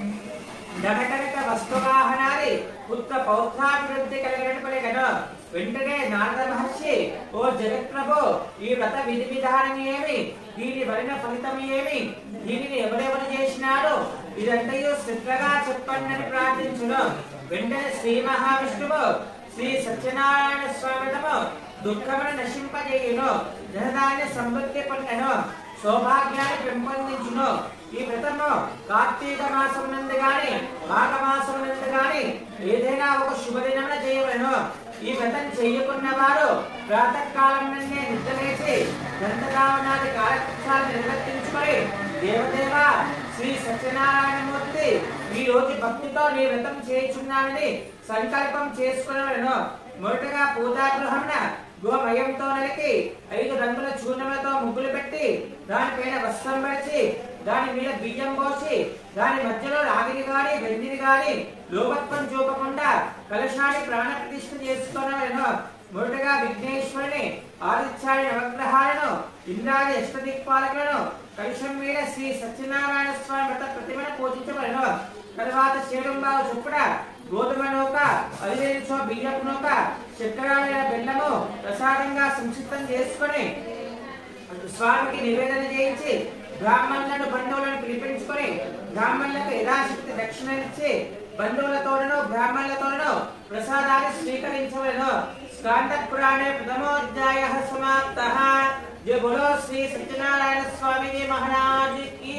ధనకనక వస్తువాహనాది పుత్ర పౌత్రాభివృద్ధి కలిగినటువంటి కదా. వెంటనే నారద మహర్షి, ఓ జగత్ప్రభు, ఈ వ్రత విధి విధానం ఏమి? దీని వలన ఫలితం ఏమి? దీనిని ఎవరెవరు చేసినారు? ఇదంతయు శ్రద్ధగా చెప్పండి అని ప్రార్థించును. వెంటనే శ్రీ మహావిష్ణువు శ్రీ సత్యనారాయణ స్వామి వ్రతము దుఃఖమును నశింపజేయును, ధనధాన్య సమృద్ధి పొందెను, సౌభాగ్యాన్ని పెంపొందించును. ఈ వ్రతము కార్తీక మాసం నందు గాని మాఘ మాసం నందు గాని ఏదైనా ఒక శుభదినమున చేయవలెను. ఈ వ్రతం చేయకున్న వారు ప్రాతకాలం నుండే నిద్రలేచి దంతరావణాది కాలకృత్యాలు నిర్వర్తించుకొని దేవదేవ శ్రీ సత్యనారాయణమూర్తి, ఈ రోజు భక్తితో నీ వ్రతం చేయుచున్నానని సంకల్పం చేసుకునవలెను. మొదటగా పూజాగృహమున గోమయంతో నలికి 5 రంగుల చూర్ణములతో ముగ్గులు పెట్టి దానిపైన వస్త్రం పరిచి దాని మీద బియ్యం పోసి దాని మధ్యలో రాగిని గాని వెండిని గాని లోపత్వం చూపకుండా కలశాన్ని ప్రాణ ప్రతిష్ఠ చేసుకున్నాను. మొదటగా విఘ్నేశ్వరుని, ఆదిత్యాది నవగ్రహాలను, ఇంద్రాది అష్టదిక్పాలకులను కలశం మీద శ్రీ సత్యనారాయణ స్వామి వ్రత ప్రతిమను పూజించబడను. తర్వాత చేరుంబావు చొప్పున గోధుమ నూక, 5 బియ్యపు నూక, చక్కెర బెల్లము ప్రసాదంగా సంసిద్ధం చేసుకొని స్వామికి నివేదన చేయించి బ్రాహ్మణులను బంధువులను పిలిపించుకొని బ్రాహ్మణులకు యథాశక్తి దక్షిణనిచ్చి బంధువులతోనూ బ్రాహ్మణులతోనూ ప్రసాదాన్ని స్వీకరించవలెను. స్కాంద పురాణే ప్రథమోధ్యాయః సమాప్తః. జయ బోలో శ్రీ సత్యనారాయణ స్వామి జీ మహారాజ్ కీ.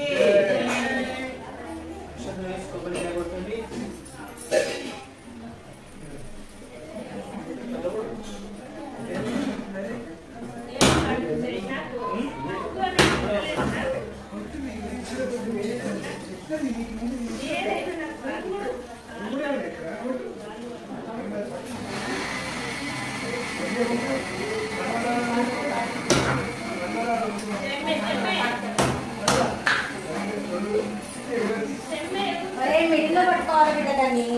మిడిల్లో పట్టుకోవాలి బిడ్డ దాన్ని.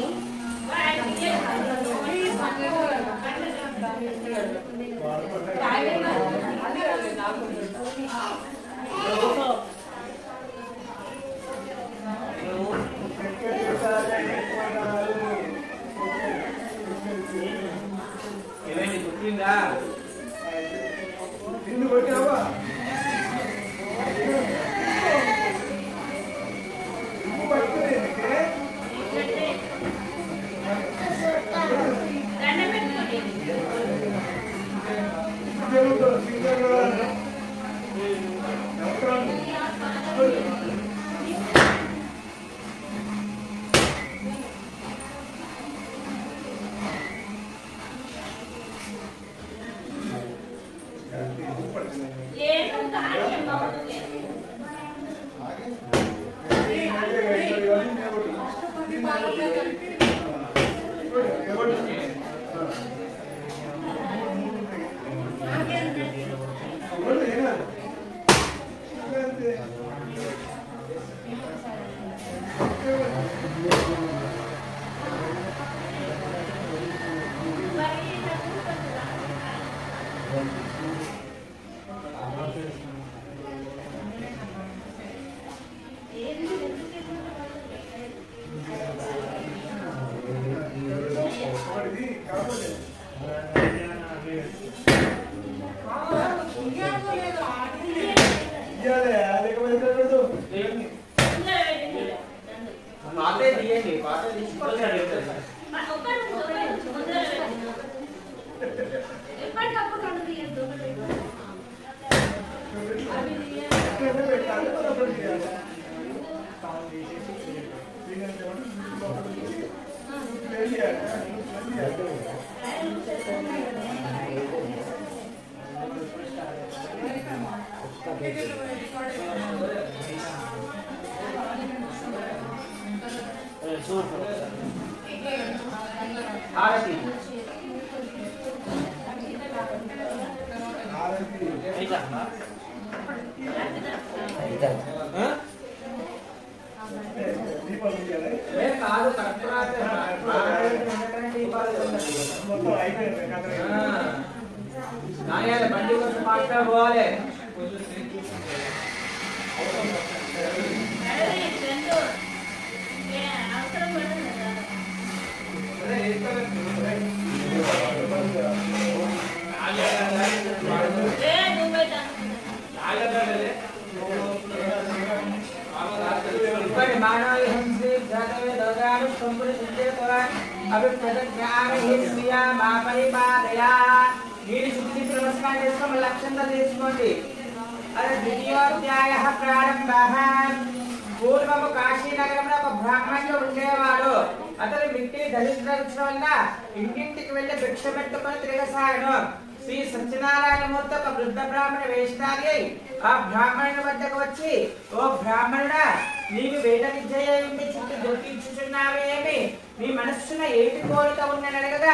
ఏమైంది గుర్తిందా? బండి కొంచెం మాట్లాడుకోవాలి. నమస్కారం చేసుకో లక్ష్యంగా తీసుకోండి. అదే ద్వితీయోధ్యాయ ప్రారంభః. పూర్వము కాశీ నగరంలో ఒక బ్రాహ్మణుడు ఉండేవాడు. అతను మిట్టి దరిద్రం వల్ల ఇంటింటికి వెళ్లి భిక్ష పెట్టుకుని తిరగసాగాడు. శ్రీ సత్యనారాయణ మూర్తి ఒక వృద్ధ బ్రాహ్మణ వేషధారి ఆ బ్రాహ్మణుని వద్దకు వచ్చి, ఓ బ్రాహ్మణుడా, నీవు వేద విద్య చుట్టూ జ్యోతించుచున్నావేమి? నీ మనస్సున ఏటి కోరిక ఉన్ననడగగా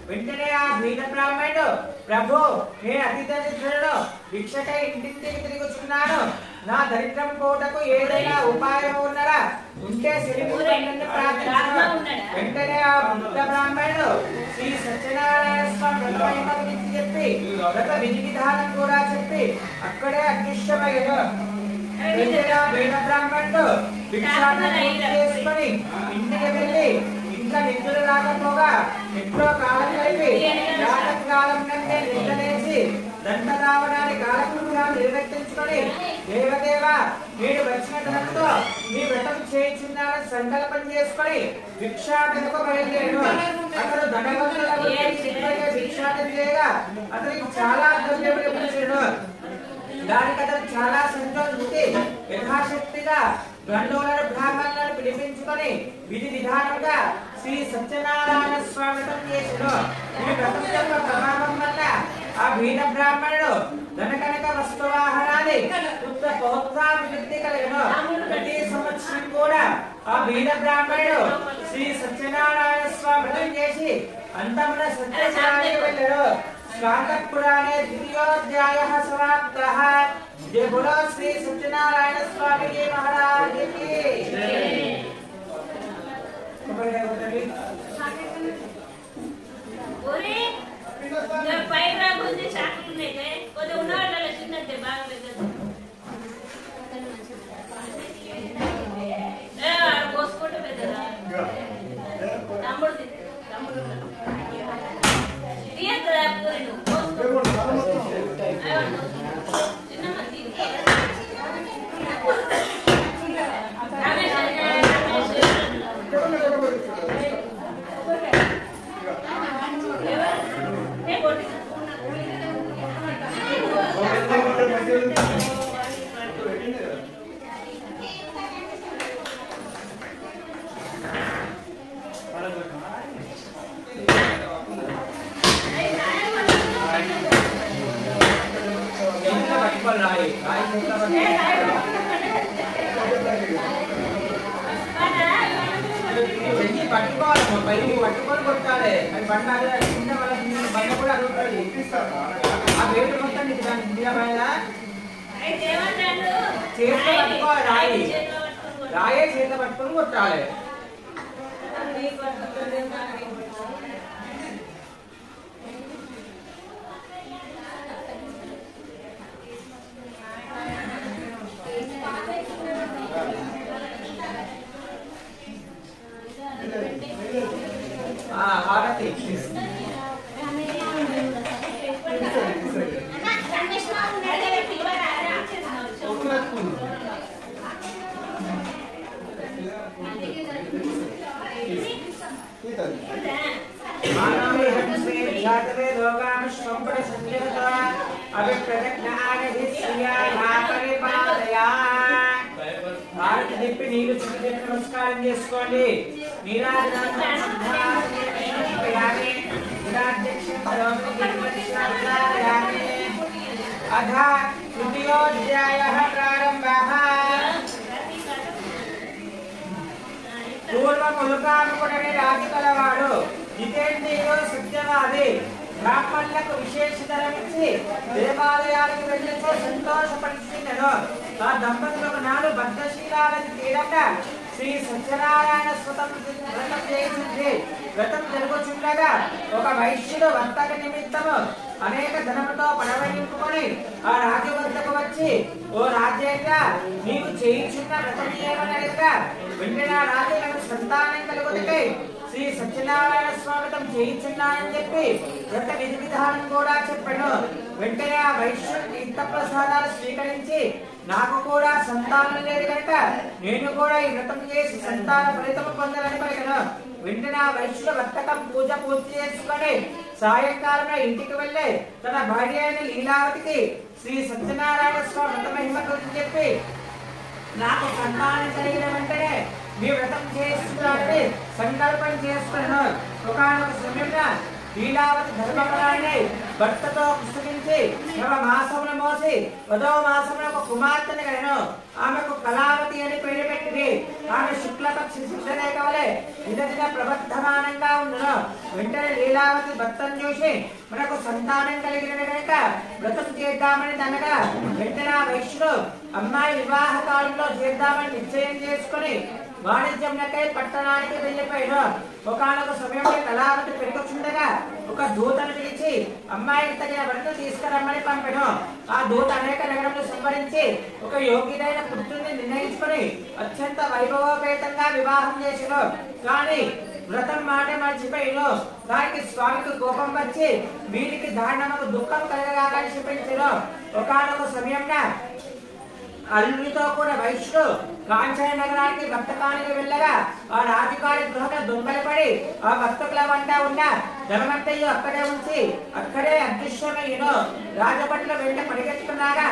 వెంటనే ఆ బీద బ్రాహ్మణుడు ప్రభు నేను అతి దరిద్రుడు భిక్షకై ఇంటింటికి తిరుగుతున్నాను నా దరిద్రం పోటకు ఏదైనా ఉపాయం ఉన్నదా ఉంటే సిరిపురండి ప్రార్థించాను వెంటనే ఆ బుద్ధ బ్రాహ్మణుడు శ్రీ సత్యనారాయణ స్వామి వ్రతమహిమ గురించి చెప్పి వ్రత విధి విధానం కూడా చెప్పి అక్కడే అదృశ్యమయ్యాడు వెంటనే ఆ బీద బ్రాహ్మణుడు భిక్షాటన చేసుకొని ఇంటికి వెళ్ళి ఇంట్లో నిద్ర రాకపోగా ఎట్లో కాలం కలిపి జాతక కాలం కంటే నిద్రలేసి దండ రావడానికి కాలకృత్యాలు నిర్వర్తించుకొని దేవదేవ మీరు వచ్చిన ధనంతో మీ వ్రతం చేయించున్నారని సంకల్పం చేసుకొని భిక్షాటనకు బయలుదేరు అతడు ధనవంతుల భిక్షాటన చేయగా అతనికి చాలా ద్రవ్యం లభించాడు దానికి అతను చాలా సంతోషించి యథాశక్తిగా గండోలను బ్రాహ్మణులను పిలిపించుకొని విధి విధానంగా శ్రీ సత్యనారాయణ స్వామి వ్రతం చేసాడు ఈ వ్రతం యొక్క ప్రభావం వల్ల ఆ బీద బ్రాహ్మణుడు ధనకనక వస్తువాహనాన్ని పుత్ర పౌత్రాభివృద్ధి కలిగను ప్రతి సంవత్సరం కూడా ఆ బీద బ్రాహ్మణుడు శ్రీ సత్యనారాయణ స్వామి వ్రతం చేసి అంతమున సత్యనారాయణ వెళ్ళాడు స్కాందపురాణే ద్వితీయోధ్యాయः సమాప్తः జయ బోలో శ్రీ సత్యనారాయణ స్వామి की महाराज की ఒరే నా పైరా గుంజి చాకునే కే కొద ఉన్నాడల చిన్నదే బాగలేదు ఏ ఆ కోస్కోట పెద్దరా తమ్ముడు దియరా పూరిను చిన్న మంది రాయే చేత పట్టుకొని కొట్టాలి హారతి భారతి చెప్పి నీళ్ళు చుట్టూ నమస్కారం చేసుకోండి అధా తృతీయోధ్యాయః ప్రారంభః పూర్వములుకానుకుడని రాజు కలవాడు జితేంద్రియుడు సత్యవాది బ్రాహ్మణులకు విశేష ధనమిచ్చి దేవాలయాలకు వెళ్ళితో సంతోషపరిచినను ఆ దంపతులకు నాడు బద్ధశీలాలని తీరక శ్రీ సత్యనారాయణ వ్రతం చేయించింది వ్రతం జరుగుచుండగా ఒక వైశ్యుడు వర్తక నిమిత్తము అనేక ధనముతో పడవ నింపుకొని ఆ రాజు వద్దకు వచ్చి ఓ రాజేంద్ర నీవు చేయించున్న వ్రతం ఏమని అడగగా వెంటనే రాజు నాకు సంతానం కలుగుటకై శ్రీ సత్యనారాయణ స్వాగతం చేయించున్నానని చెప్పి వ్రత విధి విధానం కూడా చెప్పాను వెంటనే ఆ వైశ్యుడు తీర్థ ప్రసాదాలు స్వీకరించి నాకు కూడా సంతానం లేదు కనుక నేను కూడా ఈ వ్రతం చేసి సంతాన ఫలితము పొందాలని పలికను వెంటనే ఆ వైశ్యుడు వర్తకం పూజ పూర్తి చేసుకొని సాయంకాలం ఇంటికి వెళ్ళి తన భార్య అయిన లీలావతికి శ్రీ సత్యనారాయణ స్వామి వ్రత మహిమ గురించి చెప్పి నాకు సంతానం కలిగిన వెంటనే మీ వ్రతం చేస్తున్నారని సంకల్పం చేసుకున్నాను ఒకనొక సమయంలో లీలావతి ధర్మపరాయణై భర్తతో పుస్తకించి నవ మాసముల మోసి వదో మాసమున ఒక కుమార్తెను కనెను. ఆమెకు కళావతి అని పేరు పెట్టింది. ఆమె శుక్లపక్షి శిక్షణే కవలే దినదిన ప్రవర్ధమానంగా ఉండును. వెంటనే లీలావతి భర్తను చూసి మనకు సంతానం కలిగిన కనుక వ్రతం చేద్దామని అనగా వెంటనే ఆ వైశ్యుడు అమ్మాయి వివాహ కాలంలో చేద్దామని నిశ్చయం చేసుకుని వాణిజ్యంకై పట్టణానికి వెళ్ళిపోయాడు. ఒకనొక సమయంలో కళావతి పెరుగుతుండగా ఒక దూతను పిలిచి అమ్మాయికి తగిన భర్త తీసుకురమ్మని పంపాడు. ఆ దూత అనేక నగరములు సంవరించి ఒక యోగ్యుడైన పుత్రుని నిర్ణయించుకుని అత్యంత వైభవోపేతంగా వివాహం చేశాడు. కానీ వ్రతం మాట మర్చిపోయాడు. దానికి స్వామికి కోపం వచ్చి వీరికి దారుణముకు దుఃఖం కలగగా శపించాడు. ఒకనొక సమయంలో అల్లుడితో కూడా వైశ్యుడు కాంచన నగరానికి వర్తకానికి వెళ్ళగా ఆ రాజుగారి గృహంలో దొంగలు పడి ఆ వర్తకుల వంట ఉన్న ధనమంతయ్య అక్కడే ఉంచి అక్కడే అదృశ్యమయ్యను. రాజభటులు వెంట పరిగెత్తుకున్నాగా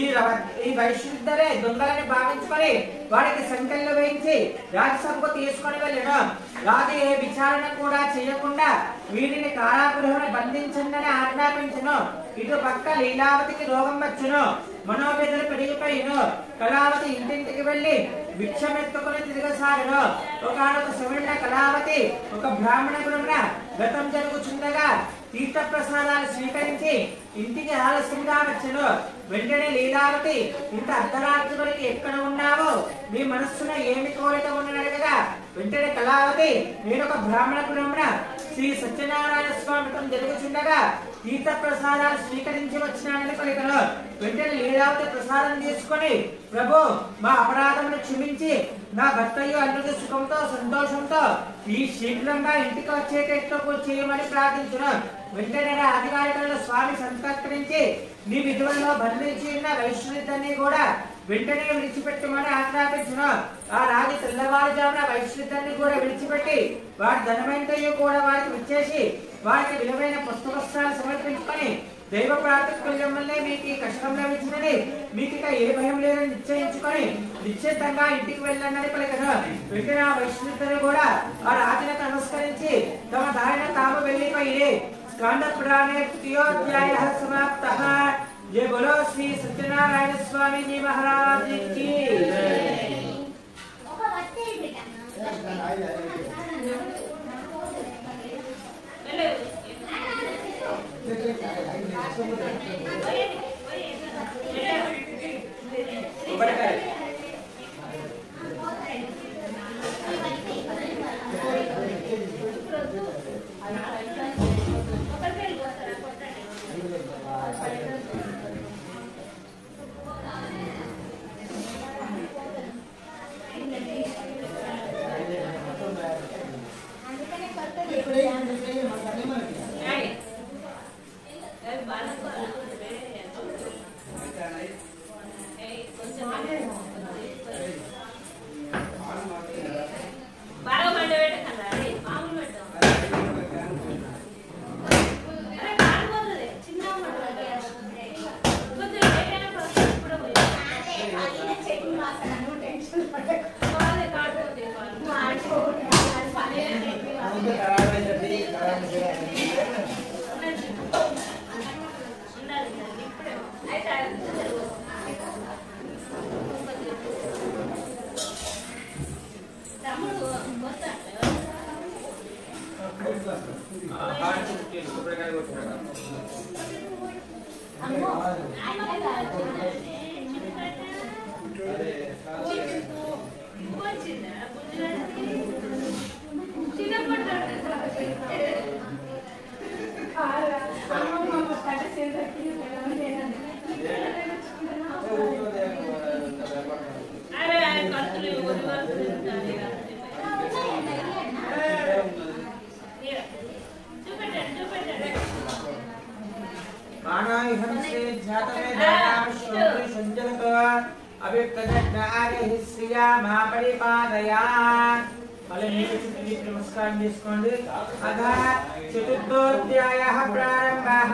ఈ వైశ్యుడిద్దరే దొంగలని భావించుకొని వాడికి సంఖ్యలు వేయించి రాజసభకు తీసుకొని వెళ్ళను. రాజు ఏ విచారణ కూడా చేయకుండా వీరిని కారాగృహంలో బంధించండి ఆజ్ఞాపించను. ఇటు పక్క లీలావతికి రోగం వచ్చును. మనోవేదన పెరిగిపోయిను. కళావతి ఇంటింటికి వెళ్లి భిక్షమెత్తుకుని తిరగసాగను. ఒకనొక సమయంలో కళావతి ఒక బ్రాహ్మణ గురుమున వ్రతం జరుగుచుండగా తీర్థ ప్రసాదాలు స్వీకరించి ఇంటికి ఆలస్యంగా వచ్చను. వెంటనే లీలావతి ఇంత అర్ధరాత్రి వరకు ఎక్కడ ఉన్నావో మీ మనస్సులో ఏమి కోరిక ఉన్నదనగా వెంటనే కళావతి నేను ఒక బ్రాహ్మణ గురుమున శ్రీ సత్యనారాయణ స్వామి వ్రతం జరుగుచుండగా తీర్థ ప్రసాదాలు స్వీకరించి వచ్చినానని పలికను. వెంటనే లీలావతి ప్రసాదం తీసుకొని ప్రభు మా అపరాధమును క్షమించి నా భర్తయ్య అల్లుడి సుఖంతో సంతోషంతో ఈ శీఘ్రంగా ఇంటికి వచ్చేటట్టు చేయమని ప్రార్థించును. వెంటనే అధికారికల్లో స్వామి సంతర్కరించి నీ విధులలో బంధించి ఉన్న వైష్ణుడిద్దరిని కూడా వెంటనే విడిచిపెట్టమని ఆజ్ఞాపించును. ఆ రాజు తెల్లవారుజామున వైష్ణుడిద్దరిని కూడా విడిచిపెట్టి వారి ధనమంతయు కూడా వారికి విచ్చేసి వారికి విలువైన పుస్తకస్తాలు సమర్పించుకొని దైవ ప్రార్థన వల్లే మీకు ఈ కష్టం లభించిందని మీకు ఇక ఏ భయం లేదని నిశ్చయించుకొని నిశ్చితంగా ఇంటికి వెళ్ళండి పలికను. వెంటనే ఆ వైష్ణుడిద్దరు కూడా ఆ రాజులకు నమస్కరించి తమ దారిన తాము వెళ్ళిపోయి స్కంద పురాణే 3వ అధ్యాయః సమాప్తః. జై బోలో శ్రీ సత్యనారాయణ స్వామి జీ మహారాజ్ కి నమస్కారం చేసుకోండి. అథ చతుర్థోధ్యాయః ప్రారంభః.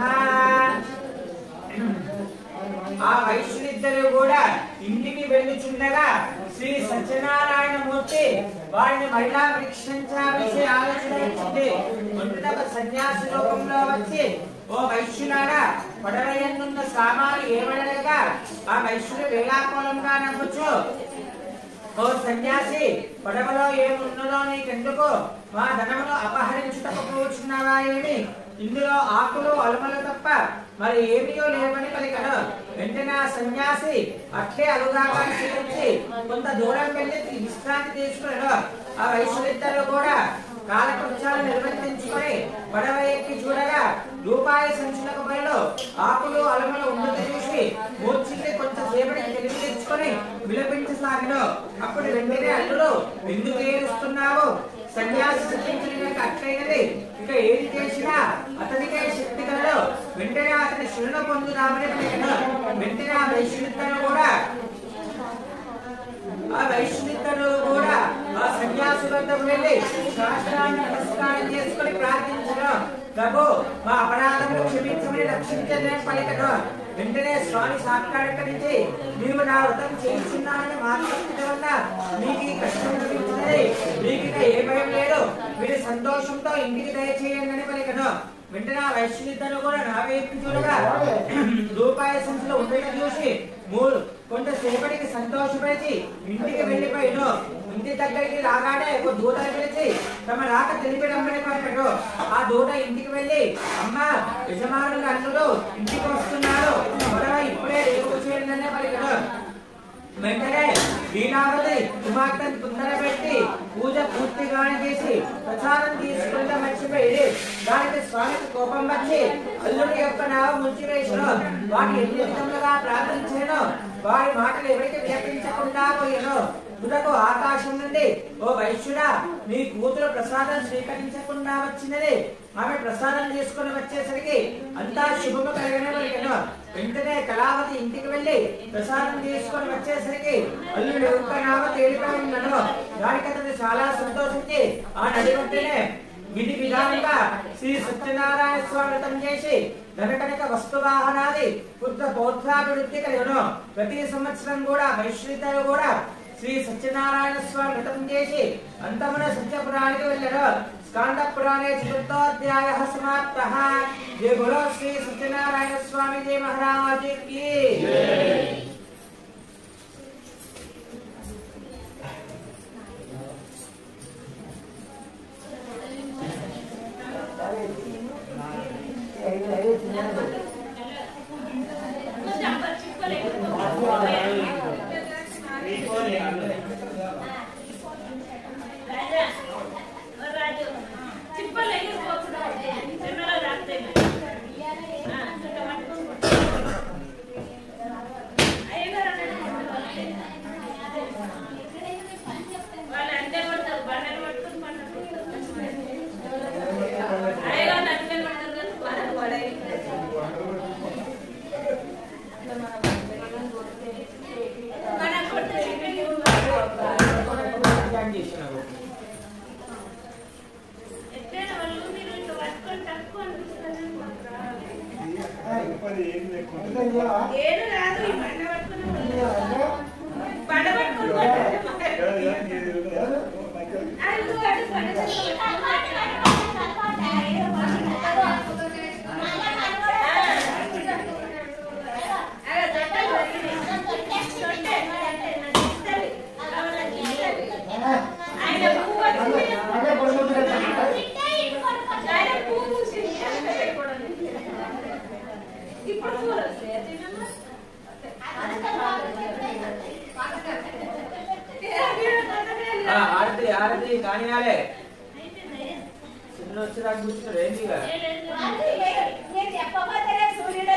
ఆ వైశ్యులిద్దరూ కూడా ఇంటికి వెళ్ళుచుండగా శ్రీ సత్యనారాయణ మూర్తి వారిని మహిళా వృక్షించాల్సి ఆలోచన వచ్చింది. ముందుగా సన్యాసి రూపంలో వచ్చి ఓ వైశ్యులారా పడవయందున్న సామాను ఏమనగా ఆ వైశ్యులు వేలాకోలంగా నవ్వచ్చు. ఓ సన్యాసి పడవలో ఏమున్నదో నీకెందుకు? మా ధనమును అపహరించుటకు కూర్చున్నావా ఏమి? ఇందులో ఆకులు అలుమలు తప్ప మరి ఏమియో లేవని పలికను. వెంటనే ఆ సన్యాసి అట్లే అలుగాగా స్వీకరించి కొంత దూరం వెళ్లి విశ్రాంతి తీసుకున్నాడు. ఆ వైశ్యులిద్దరూ కూడా కాలకృత్యాలు నిర్వర్తించుకొని పడవ ఎక్కి చూడగా రూపాయి సంచులకు బయలు ఆకులు అలమలు ఉండదు చూసి మూర్చిల్లి కొంతసేపటికి తెలివి తెచ్చుకొని విలపించసాగిను. అప్పుడు వెంటనే అల్లుడు ఎందుకు ఏడుస్తున్నావు? సన్యాసి శిక్షించిన అట్లయినది, ఇక ఏది చేసినా అతనికే శక్తి కలదు. వెంటనే అతని శిలను పొందుదామని పలికెను. వెంటనే ఆ వైశ్యులిద్దరూ కూడా ఆ సన్యాసి వద్దకు వెళ్ళి శాస్త్రాన్ని నమస్కారం చేసుకుని ప్రార్థించను. ప్రభు మా అపరాధములు క్షమించమని రక్షించని పలికను. వెంటనే స్వామి సాక్షాత్కరించి నీవు నా వ్రతం చేయించున్నానని మాట్లాడటం వల్ల నీకు ఈ కష్టం లభించినది. నీకు ఏ భయం లేదు, మీరు సంతోషంతో ఇంటికి దయచేయండి అని పలికను. వెంటనే ఆ వైశ్యులిద్దరూ కూడా నా వైపు చూడగా రూపాయి సంచులు ఉండటం చూసి కొంతసేపటికి సంతోషపరిచి ఇంటికి వెళ్లిపోయాను. ఇంటి దగ్గరికి రాగానే ఒక దూతను పిలిచి తమ రాక తెలిపి రమ్మని పలికాడు. ఆ దూత ఇంటికి వెళ్లి అమ్మా యజమానులు అల్లుడు ఇంటికి వస్తున్నారు, పడవ ఇప్పుడే రేపు చేయండి పలికాడు. వెంటనే లీలావతి కుమార్తెను తొందరపెట్టి పూజ పూర్తిగానే చేసి ప్రసాదం తీసుకుంటే మర్చిపోయి దానికి స్వామికి కోపం వచ్చి అల్లుడి యొక్క నావ ముంచివేసను. వాటి ఎన్ని విధములుగా ప్రార్థించాను, వారి మాటలు ఎవరికి వ్యాపించకుండా పోయాను. తుదకు ఆకాశం నుండి ఓ వైశ్యుడా నీ కూతురు ప్రసాదం స్వీకరించకుండా వచ్చినది. ఆమె ప్రసాదం తీసుకుని వచ్చేసరికి అంతా శుభము కలిగిన. వెంటనే కళావతి ఇంటికి వెళ్లి ప్రసాదం తీసుకొని వచ్చేసరికి అల్లుడి యొక్క నావ తేలిపోయిందను. దానికి అతను చాలా సంతోషించి ఆ నది వెంటనే విధి విధానంగా శ్రీ సత్యనారాయణ స్వామి వ్రతం చేసి ధనకనక వస్తువాహనాది పుత్ర పౌత్రాభివృద్ధి కలిగను. ప్రతి సంవత్సరం కూడా వైశ్యులిద్దరూ కూడా శ్రీ సత్యనారాయణ స్వామి వ్రతం చేసి అంతమున సత్యపురానికి వెళ్ళారు. స్కాంద పురాణే చతుర్థోధ్యాయః సమాప్తః. జై బోలో శ్రీ సత్యనారాయణ స్వామి జీ మహారాజ్ की जय। आरती कहानी वाले सुनो चला कुछ रहेंगी का ये చెప్పబా तेरे सूर्य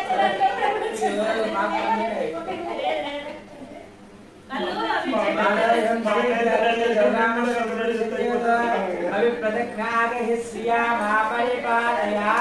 अभी प्रदक्षिणाग हिस्या महापरिपालया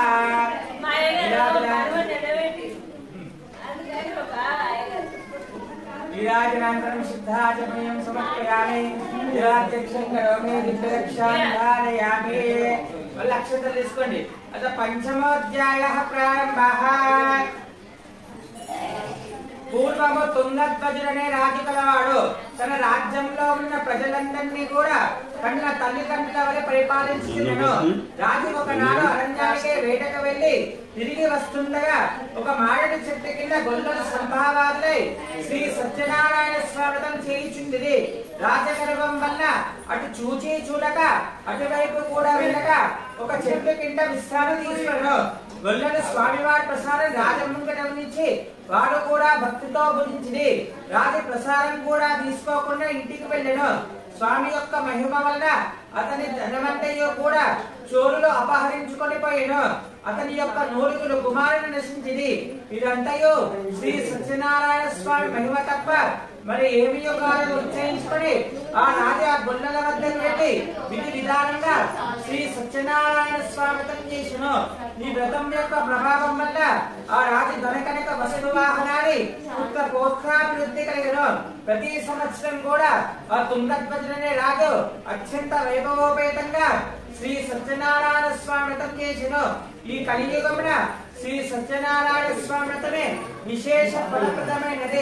विराजनान्तरं सिद्धाचमयं समर्पयामि विराध्यक्षं करोमि दिव्यरक्षां धारयामि लक्ष्यं తీసుకోండి अथ पंचमोऽध्यायः प्रारम्भः పూర్వము తుంగధ్వజుడనే రాజు కలవాడు. తన రాజ్యంలో ఉన్న ప్రజలందరినీ కూడా కన్న తల్లిదండ్రుల వలె పరిపాలించుకున్నాడు. రాజు ఒకనాడు అరణ్యానికి వేటకు వెళ్లి తిరిగి వస్తుండగా ఒక మామిడి చెట్టు కింద గొల్లల సంభావాలై శ్రీ సత్యనారాయణ స్వాగతం చేయించుంది. రాజగర్వం వల్ల అటు చూచి చూడక అటువైపు కూడా వెళ్ళక ఒక చెట్టు కింద విశ్రాంతి తీసుకున్నాడు. గొల్లల స్వామివారి ప్రసాదం రాజముంగట నుంచి వాడు కూడా భక్తితో భుజించింది. రాజు ప్రసాదం కూడా తీసుకోకుండా ఇంటికి వెళ్ళాను. స్వామి యొక్క మహిమ వల్ల అతని ధనమంతయు కూడా చోరులు అపహరించుకొని పోయాను. అతని యొక్క నూరుగురు కుమారులు నశించింది. ఇదంతయు శ్రీ సత్యనారాయణ స్వామి మహిమ తప్ప మరి ఏమి కాదు నిశ్చయించుకొని ఆ రాజు ఆ గొల్లల వద్దకు వెళ్ళి విధి విధానంగా శ్రీ సత్యనారాయణ స్వామి వ్రతం చేసను. ఈ వ్రతం యొక్క ప్రభావం వల్ల ఆ రాజు ధనకనక వస్తువాహనాన్ని పుత్ర పౌత్రాభివృద్ధి కలిగను. ప్రతి సంవత్సరం కూడా ఆ తుంగధ్వజుడనే రాజు అత్యంత వైభవోపేతంగా శ్రీ సత్యనారాయణ స్వామి వ్రతం చేసను. ఈ కలియుగమున శ్రీ సత్యనారాయణ స్వామి వ్రతమే విశేష ఫలప్రదమైనది.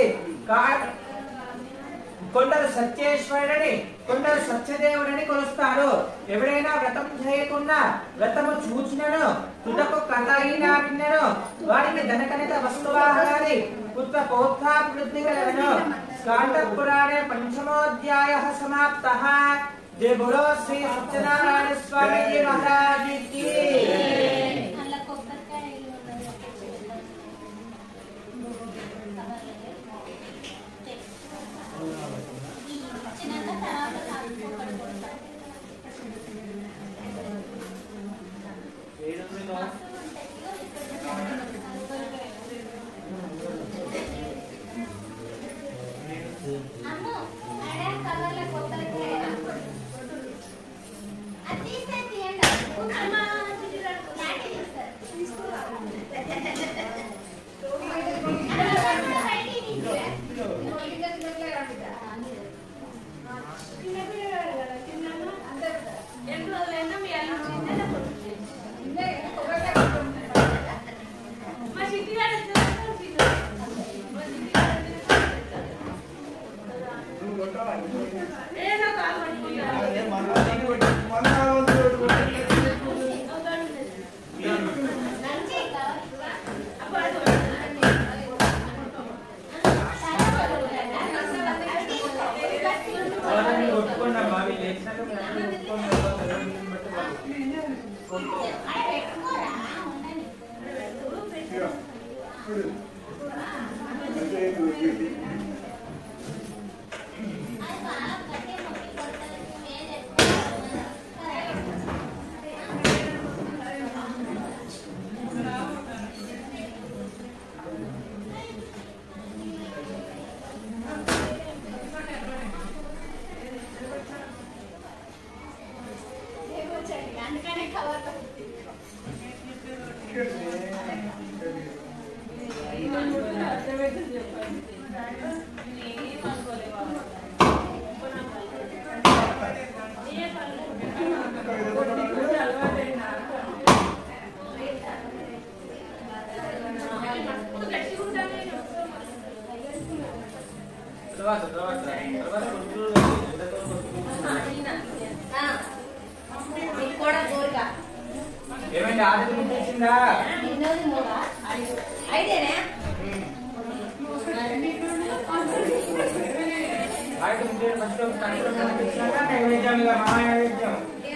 కొందరు సత్యేశ్వరుడని కొందరు సత్యదేవుడని కొలుస్తారు. ఎవరైనా వ్రతం చేయకుండా వ్రతము చూచినను తుదకు కథ అయినా విన్నను వారికి ధనకనిత వస్తువాహనాన్ని పుత్ర పౌత్రాభివృద్ధి కలగను. స్కాంద పురాణే పంచమోధ్యాయః సమాప్తః. జయ బోలో శ్రీ సత్యనారాయణ స్వామి జీ మహారాజ్ కీ. ఏమంటే ఆర్డర్ ఇచ్చిందా? నైవేద్యం మహానైవేద్యం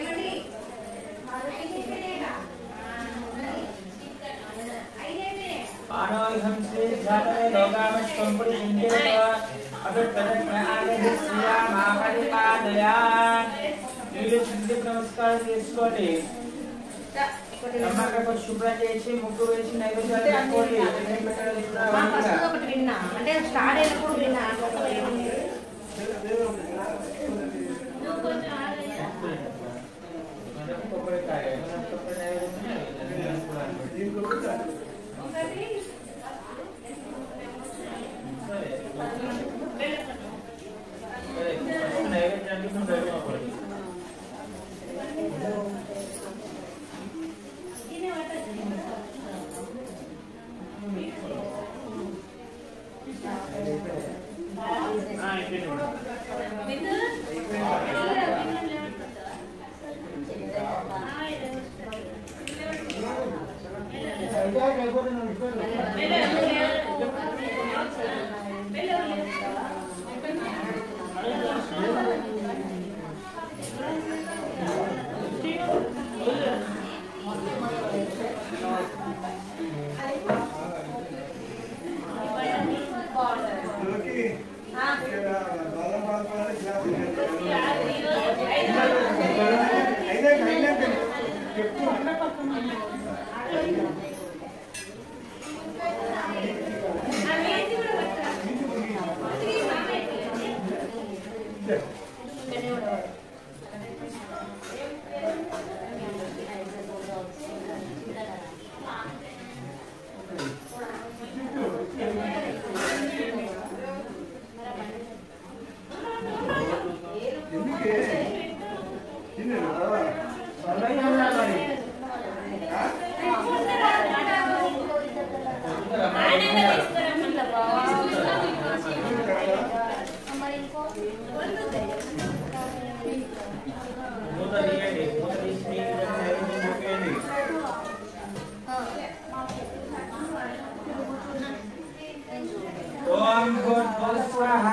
నమస్కారం చేసుకోండి. శుభ్రం చేసి ముగ్గు వేసి నైవేద్యం విన్నా అంటే స్టార్ట్ అయినప్పుడు విన్నా కొబ్బరికాయ నైవేద్యం ओम भूर्भुवः स्वाहा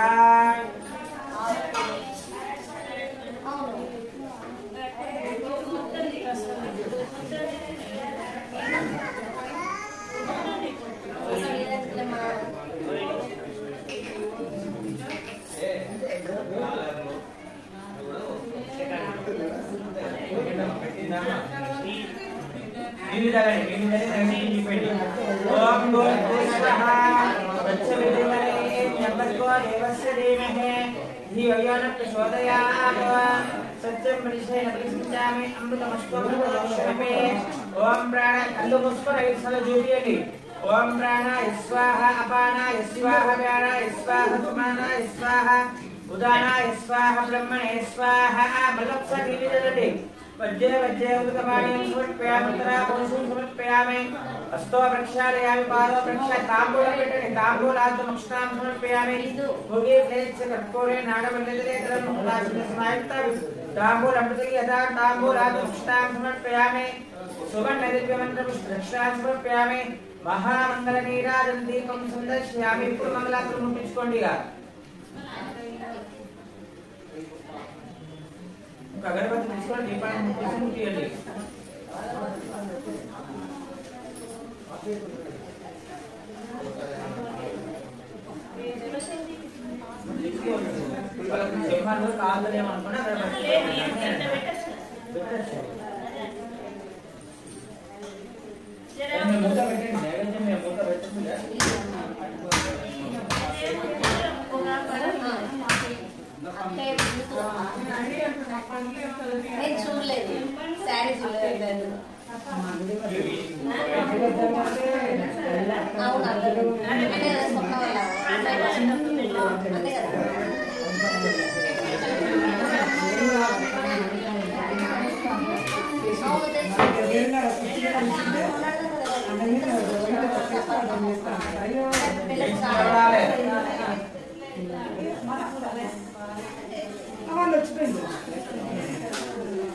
ओम भूर्भुवः स्वाहा देवस्य धीमहि धियो यो न प्रचोदयात् सत्यं मनुष्येण प्रतिष्ठामि अमृतमस्त्वमृतमश्रमे ओम प्राण कल्लुपुष्परैः सलज्योतियति ओम प्राणाय स्वाहा अपानाय स्वाहा व्यानाय स्वाहा समानाय स्वाहा उदानाय स्वाहा ब्रह्मणे स्वाहा मलप्सदीविदते वज्रे वज्रे उदकपाणिं समर्पयामि तरापोषं समर्पयामि अस्तो प्रक्षालयामि पादो प्रक्षालयामि ताम्बूलपेटने ताम्बूलाद्यमक्षतां समर्पयामि भोगे प्लेत्स्य कर्पूरे नागवल्लदरे तरं मुक्ताशनस्मायुक्तं ताम्बूलमृतकी यदा ताम्बूलाद्यमक्षतां समर्पयामि सुवर्णदिव्यमन्त्रपुष्परक्षां समर्पयामि महामङ्गलनीराजं दीपं सन्दर्शयामि पूर्वमङ्गलाक्रमं पिच्చుకోండిగా अगरबत्ती తీసుకొని దీపాన్ని ముట్టించండి సినిమాలో కాదనేమో అనుకున్నా అగరబత్తి పెట్టచ్చు నేను మూత పెట్టండి నైవేద్యం మేము మూత పెట్టకుండా నేను చూడలేదు శారీ చూడలేదు అవును అంటే స్వప్న వల్ల అంతే కదా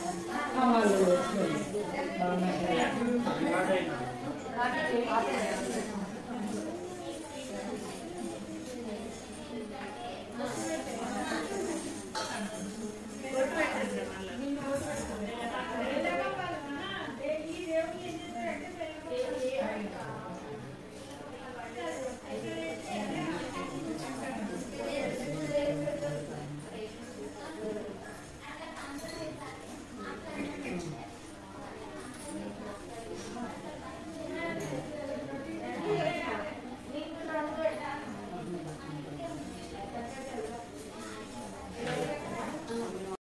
వచ్చిపోయింది